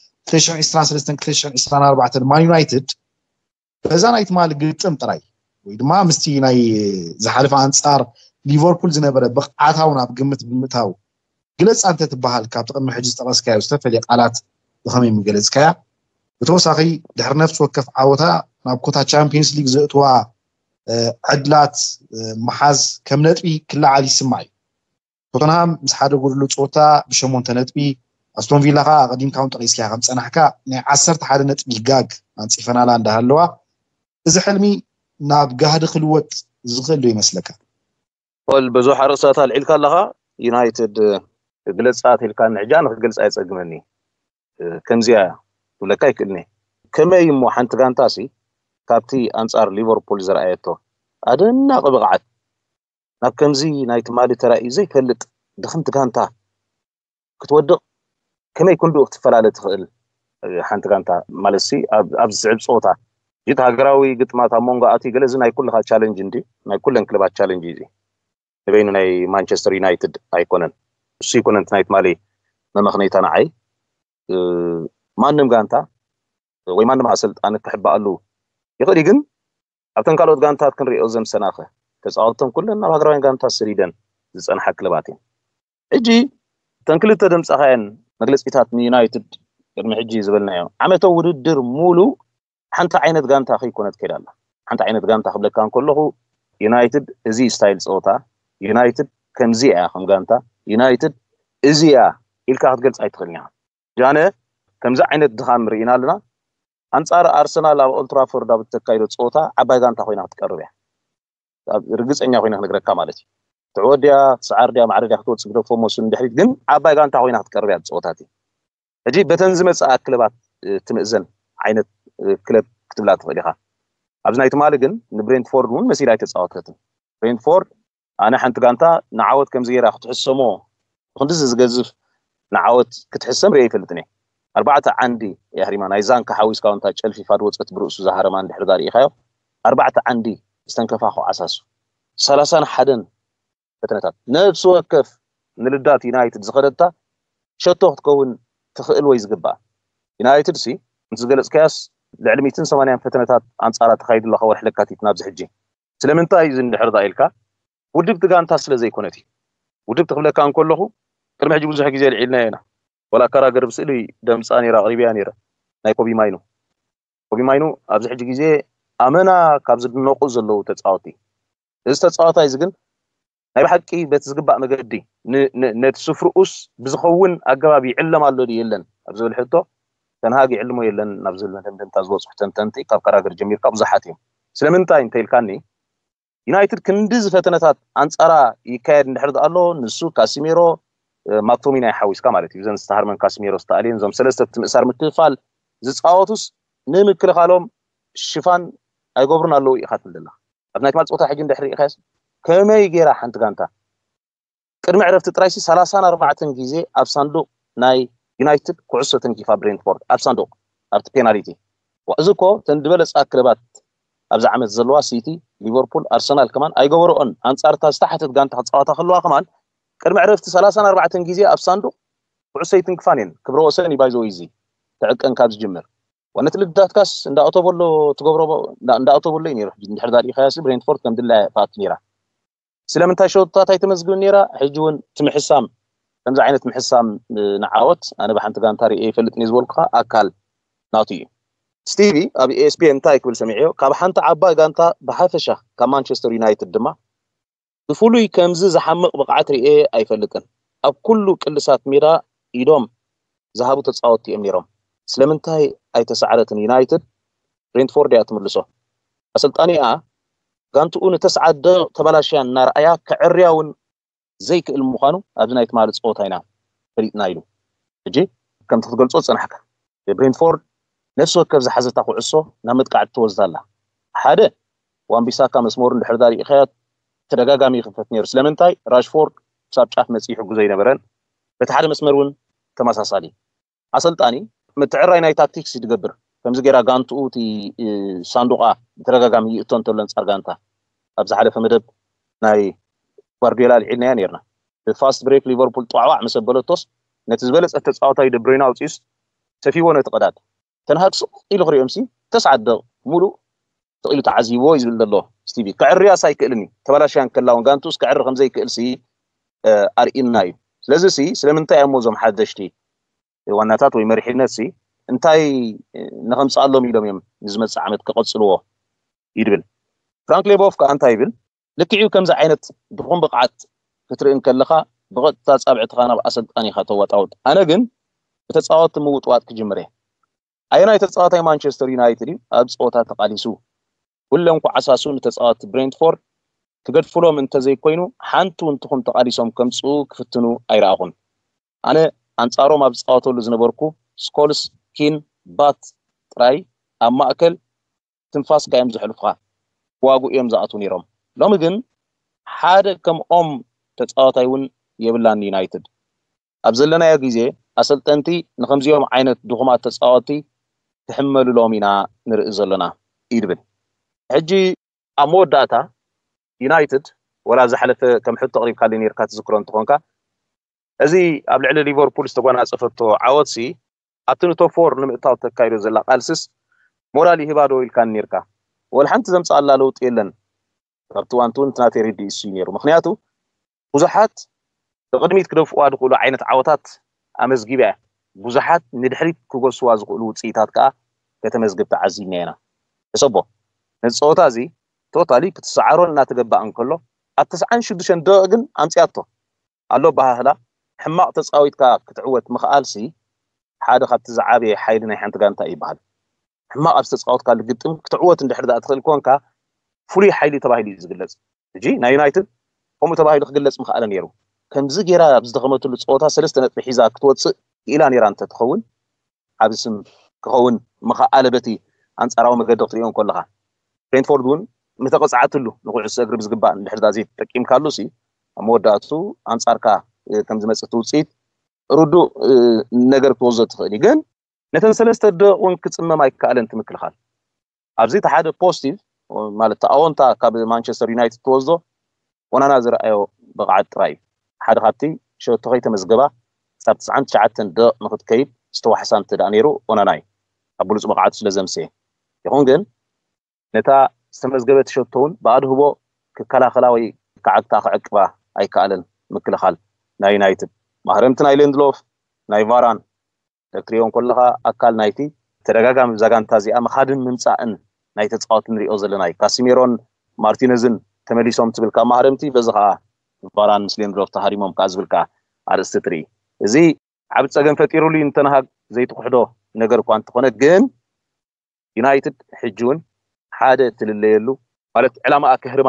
Speaker 1: 2023-2024 ማን ዩናይትድ በዛ ናይ ትማሊ ግጥም ጥራይ ወይ ድማ ምስቲ ናይ ዝሓለፈ ኣንጻር ሊቨርፑል ዝነበረ ብቕዓታውን ኣብ ግምት ብምእታው ግለፅ አንተ ትበሃል ካብ ጥቕሚ ሕጂ ዝጠቐስካዮ ዝተፈልየ ቃላት ብኸመይ ምገለፅካያ ብተወሳኺ ድሕሪ ነፍሲ ወከፍ ዓወታ ናብ ኮታ ቻምፒየንስ ሊግ ዘእትዋ ዕድላት መሓዝ ከም ነጥቢ ክለዓል ይስማዕ እዩ ቶተንሃም ምስ ሓደ ጎድሎ ፀወታ ብ8 ነጥቢ ኣስቶን ቪላ ኸ ቀዲምካውን ጠቒስካ ከም ፀናሕካ ናይ 11 ነጥቢ ጋግ ኣንፂፈናላ እንዳሃለዋ እዚ ሕልሚ ናብ ጋህዲ ክልወጥ ዝኽእል ዶ ይመስለካ
Speaker 2: قل ብዙሕ ርእሳት ኣልዒልካ ኣለኻ ዩናይትድ ግለፃት ኢልካ ንሕጃ ንክገልፅ ኣይፀግመኒ ከምዚያ ትብለካ ይክእልኒ ከመይ እሞ ሓንቲ ጋንታሲ ካብቲ ኣንጻር ሊቨርፑል ዝረኣየቶ ኣደናቂ ብቕዓት ናብ ከምዚ ናይ ትማሊ ተራእዩ ዘይፈልጥ ድኽምቲ ጋንታ ክትወድቕ ከመይ ክንዱ ክትፈላለ ትኽእል ሓንቲ ጋንታ ማለትሲ ኣብ ዝስዕብ ፀወታ ጅት ሃገራዊ ግጥማት ኣብ ሞንጎ ኣትዩ ገለ እዚ ናይ ኩልኻ ቻሌንጅ እንዲ ናይ ኩለን ክለባት ቻሌንጅ እዩ በይኑ ናይ ማንቸስተር ዩናይትድ ኣይኮነን እሱ ይኮነን ናይ ትማሊ መመኽነይታ ንዓይ ማንም ጋንታ ወይ ማንም ኣሰልጣኒ ክሕባኣሉ ይኽእል ግን ኣብተን ካልኦት ጋንታት ክንሪኦ ዘምሰናኸ ተፃወቶም ኩለን ናብ ሃገራውያን ጋንታ ስሪደን ዝፀንሓ ክለባት እየን ሕጂ እተን ክልተ ደምፀኻየን መግለፂታት ንዩናይትድ ቅድሚ ሕጂ ዝበልናዮ ዓመታዊ ውድድር ሙሉእ ሓንቲ ዓይነት ጋንታ ከይኮነት ከይዳ ኣላ ሓንቲ ዓይነት ጋንታ ክብለካ እንከለኹ ዩናይትድ እዚ ስታይል ፀወታ ዩናይትድ ከምዚ እያ ከም ጋንታ ዩናይትድ እዚ እያ ኢልካ ክትገልፅ ኣይትኽእልኒ ጃነ ከምዚ ዓይነት ድኻም ርኢና ኣለና ኣንጻር ኣርሰናል ኣብ ኦልትራፎርድ ኣብ እተካይዶ ፀወታ ዓባይ ጋንታ ኮይና ክትቀርብ እያ ርግፀኛ ኮይና ክነግረካ ማለት እዩ ትዕወድያ ትሰዓር ድያ ማዕረ ድያ ክትወፅእ ግደፎ መስሉ ድሕሪት ግን ዓባይ ጋንታ ኮይና ክትቀርብ እያ ፀወታት እዩ ሕጂ በተን ዝመፅኣ ክለባት ትምእዘን ዓይነት ክለብ ክትብላ ትኽእል ኢኻ ኣብዚ ናይ ትማሊ ግን ንብሬንትፎርድ እውን መሲላ ኣይተፃወተትን ብሬንትፎርድ ኣነ ሓንቲ ጋንታ ንዓወት ከምዚ ጌራ ክትሕሰሞ ክንድዚ ዝገዝፍ ንዓወት ክትሕሰም ርአ ይፈልጥን እየ 4-1 የሕሪማ ናይ ዛንካ ሓዊስካ ወንታ ጨልፊፋ ድወፀት ብርእሱ ዝሃረማ እንድሕር ዳ ርኢኻዮ 4-1 ዝተንከፋኹ ዓሳሱ 31 ፈተነታት ነፍሲ ወከፍ ንልዳት ዩናይትድ ዝኸደታ ሸቶ ክትከውን ትኽእል ወይ ዝግባእ ዩናይትድ ሲ ምስ ገለፅካያስ ልዕሊ 180 ፈተነታት ኣንጻራ ተኻይዱ ኣለኻ ወርሒ ለካቲት ናብዚ ሕጂ ስለምንታይ እዩ እንድሕር ዳ ኢልካ ውድብቲ ጋንታ ስለ ዘይኮነት እዩ ውድብቲ ክብለካ እንከለኹ ቅድሚ ሕጂ ብዙሕ ግዜ ልዒልና ኢና ወላ ካራገር ብስእሊ ደምፃ ነይራ ቅሪብያ ነይረ ናይ ኮቢ ማይኑ ኣብዚ ሕጂ ግዜ ኣመና ካብ ዝድነቑ ዘለዉ ተፃወቲ እዚ ተፃዋታይ እዚ ግን ናይ ብሓቂ በቲ ዝግባእ መገዲ ነቲ ስፍርኡስ ብዝኸውን ኣገባብ ይዕለም ኣሎ ድዩ የለን ኣብ ዝብል ሕቶ ተንሃግ ይዕልሞ የለን ናብ ዝብል መደምደምታ ዝበፅሑ ተንተንቲ ካብ ካራገር ጀሚርካ ብዙሓት እዮም ስለምንታይ እንተኢልካኒ ዩናይትድ ክንዲዚ ፈተነታት ኣንጻራ ይካየድ እንድሕር ኣሎ ንሱ ካሲሜሮ ማክቶሚናይ ሓዊስካ ማለት እዩ ዘን ዝተሃርመን ካሲሜሮ ዝተኣልየን ዞም ሰለስተ ምእሳር ምክፍፋል ዝፃወቱስ ንምክልኻሎም ሽፋን ኣይገብሩን ኣለዉ ኢኻ ትብል ዘለኻ ኣብ ናይ ትማሊ ፀወታ ሕጂ እንድሕር ኢኻስ ከመይ ጌራ ሓንቲ ጋንታ ቅድሚ ዕረፍቲ ጥራይሲ 34 ግዜ ኣብ ሳንዱቕ ናይ ዩናይትድ ኩዕሶ ተንኪፋ ብሬንትፎርድ ኣብ ሳንዱቕ ኣብቲ ፔናልቲ እዚ እኮ ተንድበለፃ ክለባት ኣብዚ ዓመት ዘለዋ ሲቲ ሊቨርፑል ኣርሰናል ከማን ኣይገበሮኦን ኣንጻርታ ዝተሓተት ጋንታ ክትፃወታ ከለዋ ከማን ቅድሚ ዕረፍቲ 34 ግዜ ኣብ ሳንዱቕ ኩዕሶ ይትንክፋን እየን ክብረ ወሰን ይባይዞ እዚ ተዕቀን ካብ ዝጅምር ወነት ልዳትካስ እንዳኣተበሎ ትገብሮ እንዳኣተበሎ እዩ ነይሩ እንድሕር ዳር ኢኻያስ ብሬንትፎርድ ከም ድላ ፋት ነይራ ስለምንታይ ሸውታት ኣይተመዝግብን ነይራ ሕጂ እውን ትምሕሳም ከምዚ ዓይነት ምሕሳም ንዓወት ኣነ ብሓንቲ ጋንታ ርአ ይፈልጥኒ ዝበልኩኻ ኣካል ናቱ እዩ ستيفي ابي اس بي ان تاي كل سمعيو كاب حنت عبا غانتا بحافشه كمانشستر يونايتد دما بفولي كمز زحمق بقعت رئي ايفلقن اب كل قلسات ميرا يدوم ذهبوا تصاوتي اميرهم سلمنتاي اي تسعرت يونايتد برينتفورد ياتملسو اسلطاني غانتو تسعد تبلاشيان نار ايا كعرياون زيك المخانو ابنايت مال صوتاينا فريقنا يلو اجي كم تتقلصو صنحك برينتفورد نفسه كبز حزتا قعصو نمد قاعد توزالا حاده وان بيساكا مسمور اندحر داري اخيات تدغاغامي خفت نير سلمنتاي راشفورد صاب ጫፍ መጽይ ሕጉ ዘይነበረን በቲ ሓደ መስመር ውን ተመሳሳሊ አሰልጣኒ ምትዕራይ ናይ ታክቲክስ ይድገብር ከምዚ ገራ ጋንቱ እቲ ሳንዱቃ ተደጋጋሚ ይእቶን ተለን ጻርጋንታ ኣብዛ ሓለፈ መደብ ናይ ጓርዲዮላ ልዒልና ነርና ፋስት ብሬክ ሊቨርፑል ጧዕዋዕ መሰበለቶስ ነቲ ዝበለጸ ተጻዋታይ ደብሬና ውጪስ ሰፊዎ ነው ተቀዳድ ተንሃክስ ኢሉ ክሪኦምሲ ተስዓደ ሙሉ تقيل تعزيبو يزبل الله ستيفي كعريا سايكلني تبلاشان كلاون غانتوس كعر خمزي كلسي ارئيناي لازم سي سلمنتاي اموزم حدشتي واناتات وي مرحينات سي انتاي نخمس الله ميلوم يم نزمت عامت كقصلو يدبل فرانك ليبوف كانتاي بل لكيو كمز عينت دخون بقعت فترين كلخا بغت تصابعت خانا باسلطاني خاطوات انا ግን በተጻዋት ምውጥዋት ከጀመረ አይና የተጻዋታይ ማንቸስተር ዩናይትድ አብጾታ ተቃሊሱ ሁሉም ቋሳሱን ተጻዋት ብሬንትፎርድ ክገድፍሎም እንተዘይ ኮይኑ ሓንቱ እንትኹም ተቃሊሶም ከምጹ ክፍትኑ አይራኹን አነ አንጻሮም አብጻዋተሉ ዝነበርኩ ስኮልስ ኪን ባት ጥራይ ኣብ ማእከል ትንፋስ ጋይም ዝሕልፍኻ ዋጉ እዮም ዝኣቱ ነይሮም ሎሚ ግን ሓደ ከምኦም ተጻዋታይውን የብላን ዩናይትድ ኣብ ዘለናዮ ግዜ አሰልጠንቲ ንኸምዚኦም ዓይነት ድኹማት ተጻዋቲ تحمل لومينا نرئ زلنا يدبل حجي اموداتا يونايتد ولا زحلف كم حط تقريب كالين يركات ذكرون تكونكا ازي قبل على ليفربول استغوانا صفتو عوضسي اتنو توب 4 نمطاو تكايرو زلا قالسس مورالي هبادو يلكان نيركا والحنت زمص الله لوط يلن ربطوانتون تناتي ريدي سينيرو مخنياتو بزحات تقدميت كدفوا ادخلوا عينت عوضات امزغيبه بزحات ندحريت كغسوا زقلو صيتات كا ከተመዝግብ ተዓዚብና ኢና እሰቦ ንጾታ እዚ ቶታሊ ክትሰዓሮን እና ተገባእ እንከሎ ኣብ 96 ደቂቕ ግን ኣምጽያቶ ኣሎ ባህላ ሕማቅ ተጻዊትካ ክትዕወት ምኽኣልሲ ሓደ ካብቲ ዝዓበየ ሓይሊ ናይ ሓንቲ ጋንታ ይበሃል ሕማቅ ኣብ ተጻዊትካ ልግጥም ክትዕወት እንድሕር ዳ ትኽእል ኮንካ ፍሉይ ሓይሊ ተባሂሉ ዝግለጽ እጂ ናይ ዩናይትድ ከምኡ ተባሂሉ ክግለጽ ምኽኣለ ነይሩ ከምዚ ጌራ ኣብ ዝደኸመትሉ ጾታ 3 ነጥቢ ሒዛ ክትወጽእ ኢላ ነይራ እንተ ትኸውን ኣብስም كون مخالبتي انصراو مገደ ክትሪኦም ኮለኻ ብሬንትፎርድ ውን ምተቀጽዓትሉ ንቑዕስ እግሪ ብዝግባእ እንድሕር ዳዚ ተጠቂም ካሉሲ አመወዳቱ አንጻርካ ከም ዝመጽእ ውጽኢት ሩዱ ነገር ክወዘ ትኽእል ግን ነተን ሰለስተ ደቂቕ ክጽመም ኣይከኣለን ትምክልኻል ኣብዚ ተሓደ ፖዚቲቭ ማለት ኣዎንታ ካብ ማንቸስተር ዩናይትድ ተወዞ ወናና ዝረኣዮ ብቕዓት ጥራይ ሓደ ካብቲ ሸቶ ከይተመዝገባ ሳብ 99 ደቂቕ ንኽትከይድ ዝተዋሕሳን ትዳ ነይሩ ወናናይ አብሉጽ መቅዓት ስለዘምሰ ይሁን ግን ነታ ዝተመዝገበት ሸቶውን ባድህቦ ክከላኸላ ወይ ከዓግታ ከዕቅባ ኣይከኣለን ምክልኻል ናይ ዩናይትድ ማህረምቲ ናይ ሌንድሎፍ ናይ ቫራን ትሪኦም ኮለኻ ኣካል ናይቲ ተደጋጋሚ ዛጋንታ እዚኣ መኻድን ምምጻእን ናይ ተጻዋት ንሪኦ ዘለና ካሲሜሮን ማርቲነዝን ተመሊሶም ትብልካ ማህረምቲ በዚ ከዓ ቫራን ምስ ሌንድሎፍ ተሃሪሞም ከዓ ዝብልካ ኣርእስቲ ትርኢ እዚ ዓብ ፀገም ፈጢሩሉ እንተነሃግ ዘይትኩሕዶ ነገር እኳ እንትኾነ ግን ዩናይትድ ሕጂውን ሓደ ትልለየሉ ማለት ዕላማ ከህርማ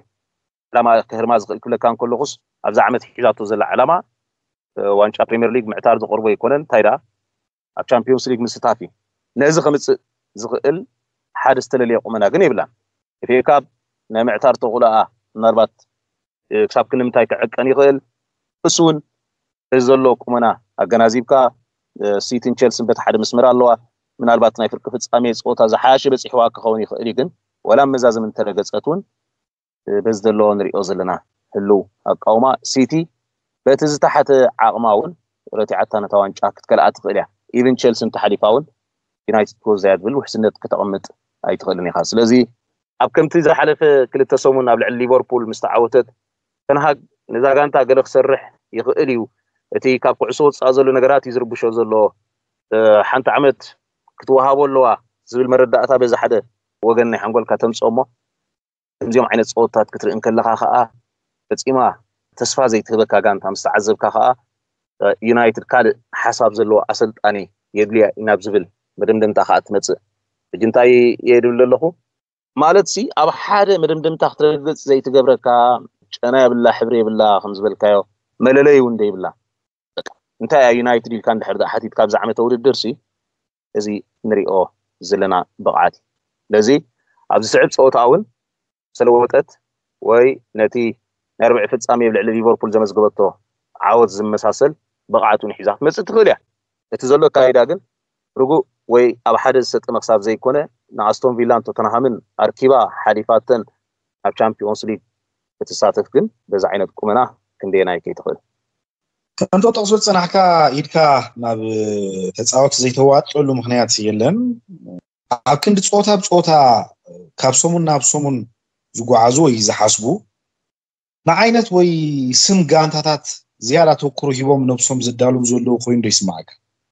Speaker 2: ዝኽእል ክብለካ እንከለኹስ ኣብዛ ዓመት ሒዛቶ ዘላ ዕላማ ዋንጫ ፕሪምየር ሊግ ምዕታር ዝቆርቦ ይኮነን ታይዳ ኣብ ቻምፒዮንስ ሊግ ምስታፊ ነዚ ከምፅእ ዝኽእል ሓደ ዝተለለየ ቁመና ግን የብላን ኤፍኤ ካፕ ናይ ምዕታር ተቑልኣ ምናልባት ክሳብ ክንምንታይ ክዕቀን ይኽእል እሱ እውን እዚ ዘሎ ቁመና ኣገናዚብካ ሲቲን ቸልሲን በቲ ሓደ መስመር ኣለዋ ምናልባት ናይ ፍርቂ ፍጻሜ ጾታ ዝሓያሸ በፂሕዋ ክኸውን ይኽእል ግን ወላ መዛዝም እንተረገጸት እውን በዚ ዘለዎ ንሪኦ ዘለና ህሉ ኣቃውማ ሲቲ በቲ ዝተሓተ ዓቕማ እውን ረቲዓታ ነታ ዋንጫ ክትከልኣ ትኽእል እያ ኢቨን ቸልሲ እንተሓሊፋ እውን ዩናይትድ ክወዛ እያ ትብል ውሕስነት ከተቐምጥ ኣይትኽእልን ኢኻ ስለዚ ኣብ ከምቲ ዝሓለፈ ክልተ ሰሙን ኣብ ልዕሊ ሊቨርፑል ምስ ተዓወተት ተንሃግ ነዛ ጋንታ ገለ ክሰርሕ ይኽእል እዩ እቲ ካብ ኩዕሶ ወፃእ ዘሎ ነገራት ይዝርብሾ ዘሎ ሓንቲ ዓመት ክትወሃቦ ኣለዋ زبل مردأتا بزا حدا وغن حنقول كاتمس أمو تمزيوم عينة صوتات كتر إنك لها خاء فتسيما تسفى زي تهبكا غانتا مستعذب كاخاء يونايتد كاد حساب زلو أسل أني يدلي إناب زبل مدمدم خاء تمتس جنتاي يدل لله مالت سي أب حدا مدمدم تخترق زي تقبركا أنا بالله حبري بالله خمس بالكايو مللي وندي بالله انت يونايتد كان دحر حتيت كاب زعمه توددر سي ازي نريو زلنا بقعاتي لذي ابز صعب صوتاون سلوطت وي نتي نربع فصامي بلع ليفربول زمزغبتو عاود زمساسل بقعاتون حيزات مص تخليا اتزلو كايدا ግን رغو وي اب حد سط مخساب زي كونه ناستون فيلان توتنهامن اركيبا حليفاتن اب چامبيونز ليج بتساتف ግን بዛ عينت قمنا كندينا يكي تخل
Speaker 1: كنت تقصد صنعكا يدكا ناب تصاوت زيتواطلو مخنيات يلن اب كند صوتا بصوتا كابسومون نابسومون زغعازو يزحسبو نعينت وي سم غانتاتات زياده توكرو هيبوم نفسهم زدالو زلو خوين ديسماك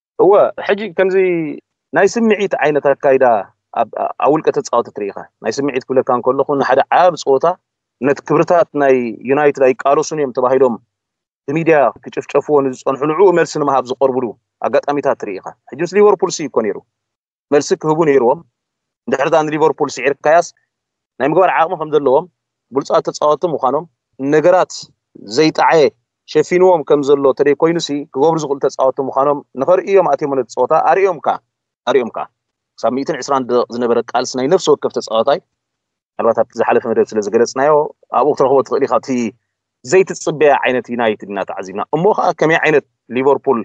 Speaker 1: هو
Speaker 2: حجي كمزي ناي سمعيت عينت كايدا اول كتصاوت تريخه ناي سمعيت كله كان كله خن حدا عاب صوتا نت كبرتات ناي يونايتد اي قالوسون يم تباهيدوم الميديا كيشفشفون صنحلو ملسن ما حبز قربلو اغاطاميتا تريخه حجوس ليفربول سي كونيرو ملسك هبو نيروم دحردان ليفربول سعر كاس ناي مغبر عاقم خمزلوم بلصات تصاوتم مخانم نغرات زي طعي شفينوم كمزلو تري كوينسي كغبر زقل تصاوتم مخانم نفر ايوم اتيمن تصوتا اريومكا ساميتن 20 زنبر قالس ناي نفس وكف تصاوتاي البات زحلف مدرب سلازغلصنايو ابو ترخبت خلي خاطي زي تصبيع عينت يونايتد نات عزيمنا امو كمي عينت ليفربول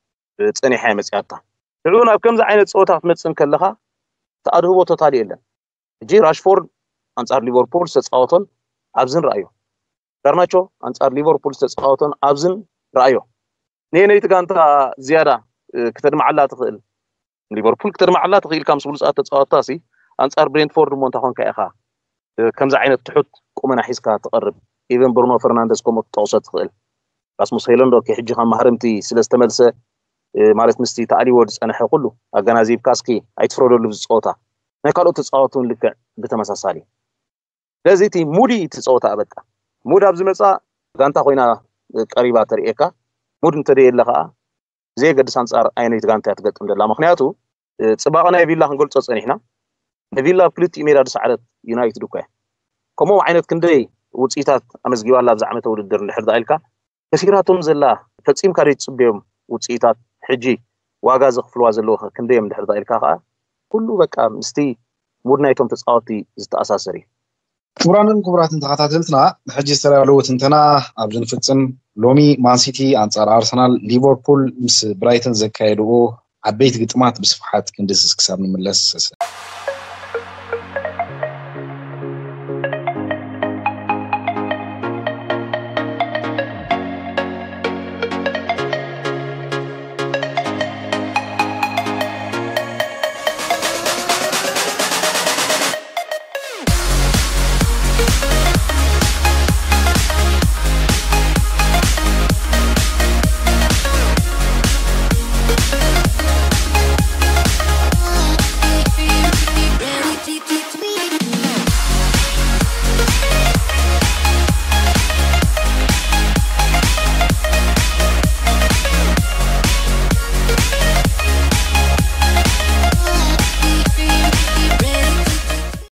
Speaker 2: صنيحه مصياتا لعونا كم عينت صوتا متصن كلخا تادهو توتال يله جي راشفورد انصار ليفربول تصاوتن ابزن رايو غرناچو انصار ليفربول تصاوتن ابزن رايو نينيت غانتا زياده كتدمع على تخيل ليفربول كتدمع على تخيل كم سبل ساعات تصاوتاسي انصار برينتفورد مونتا هون كايخا كم عينت تحط قمنا حيسكا تقرب إيفن برونو فرنانديز كوم توصت خيل راسموس هيلاندو كي حجي خان محرمتي سلستملسه مالت مستي تعالي وردس انا حيقولو اغانازيب كاسكي ايتفرودو لبصوتا نكالو تصاوتون لك بتمساسالي لازيتي مودي تصاوتا ابقى مود ابز مصا غانتا خوينا قريبا تريكا مود انتدي لخا زي قدس انصار عينيت غانتا تغطم دلا مخنياتو صباقنا يبيلا خنقول صصنيحنا نبيلا بلوتي ميرا دسعرت يونايتد دوكا كمو عينت كندي وصيتات امزغيوا الله بزعمه توددر لحد ايلكا كثيراتهم زلا فصيم كاريت صبيهم وصيتات حجي واغا زخفلوا زلوخ كنديم لحد ايلكا كله بقى مستي مودنايتهم تصاوتي زتاساسري كبرانن كبراتن تخاتاتلتنا حجي استرالو تنتنا ابزن فصم لومي مان سيتي انصار ارسنال ليفربول مس برايتن زكايدو عبيت قطمات بصفحات كندس كساب نملس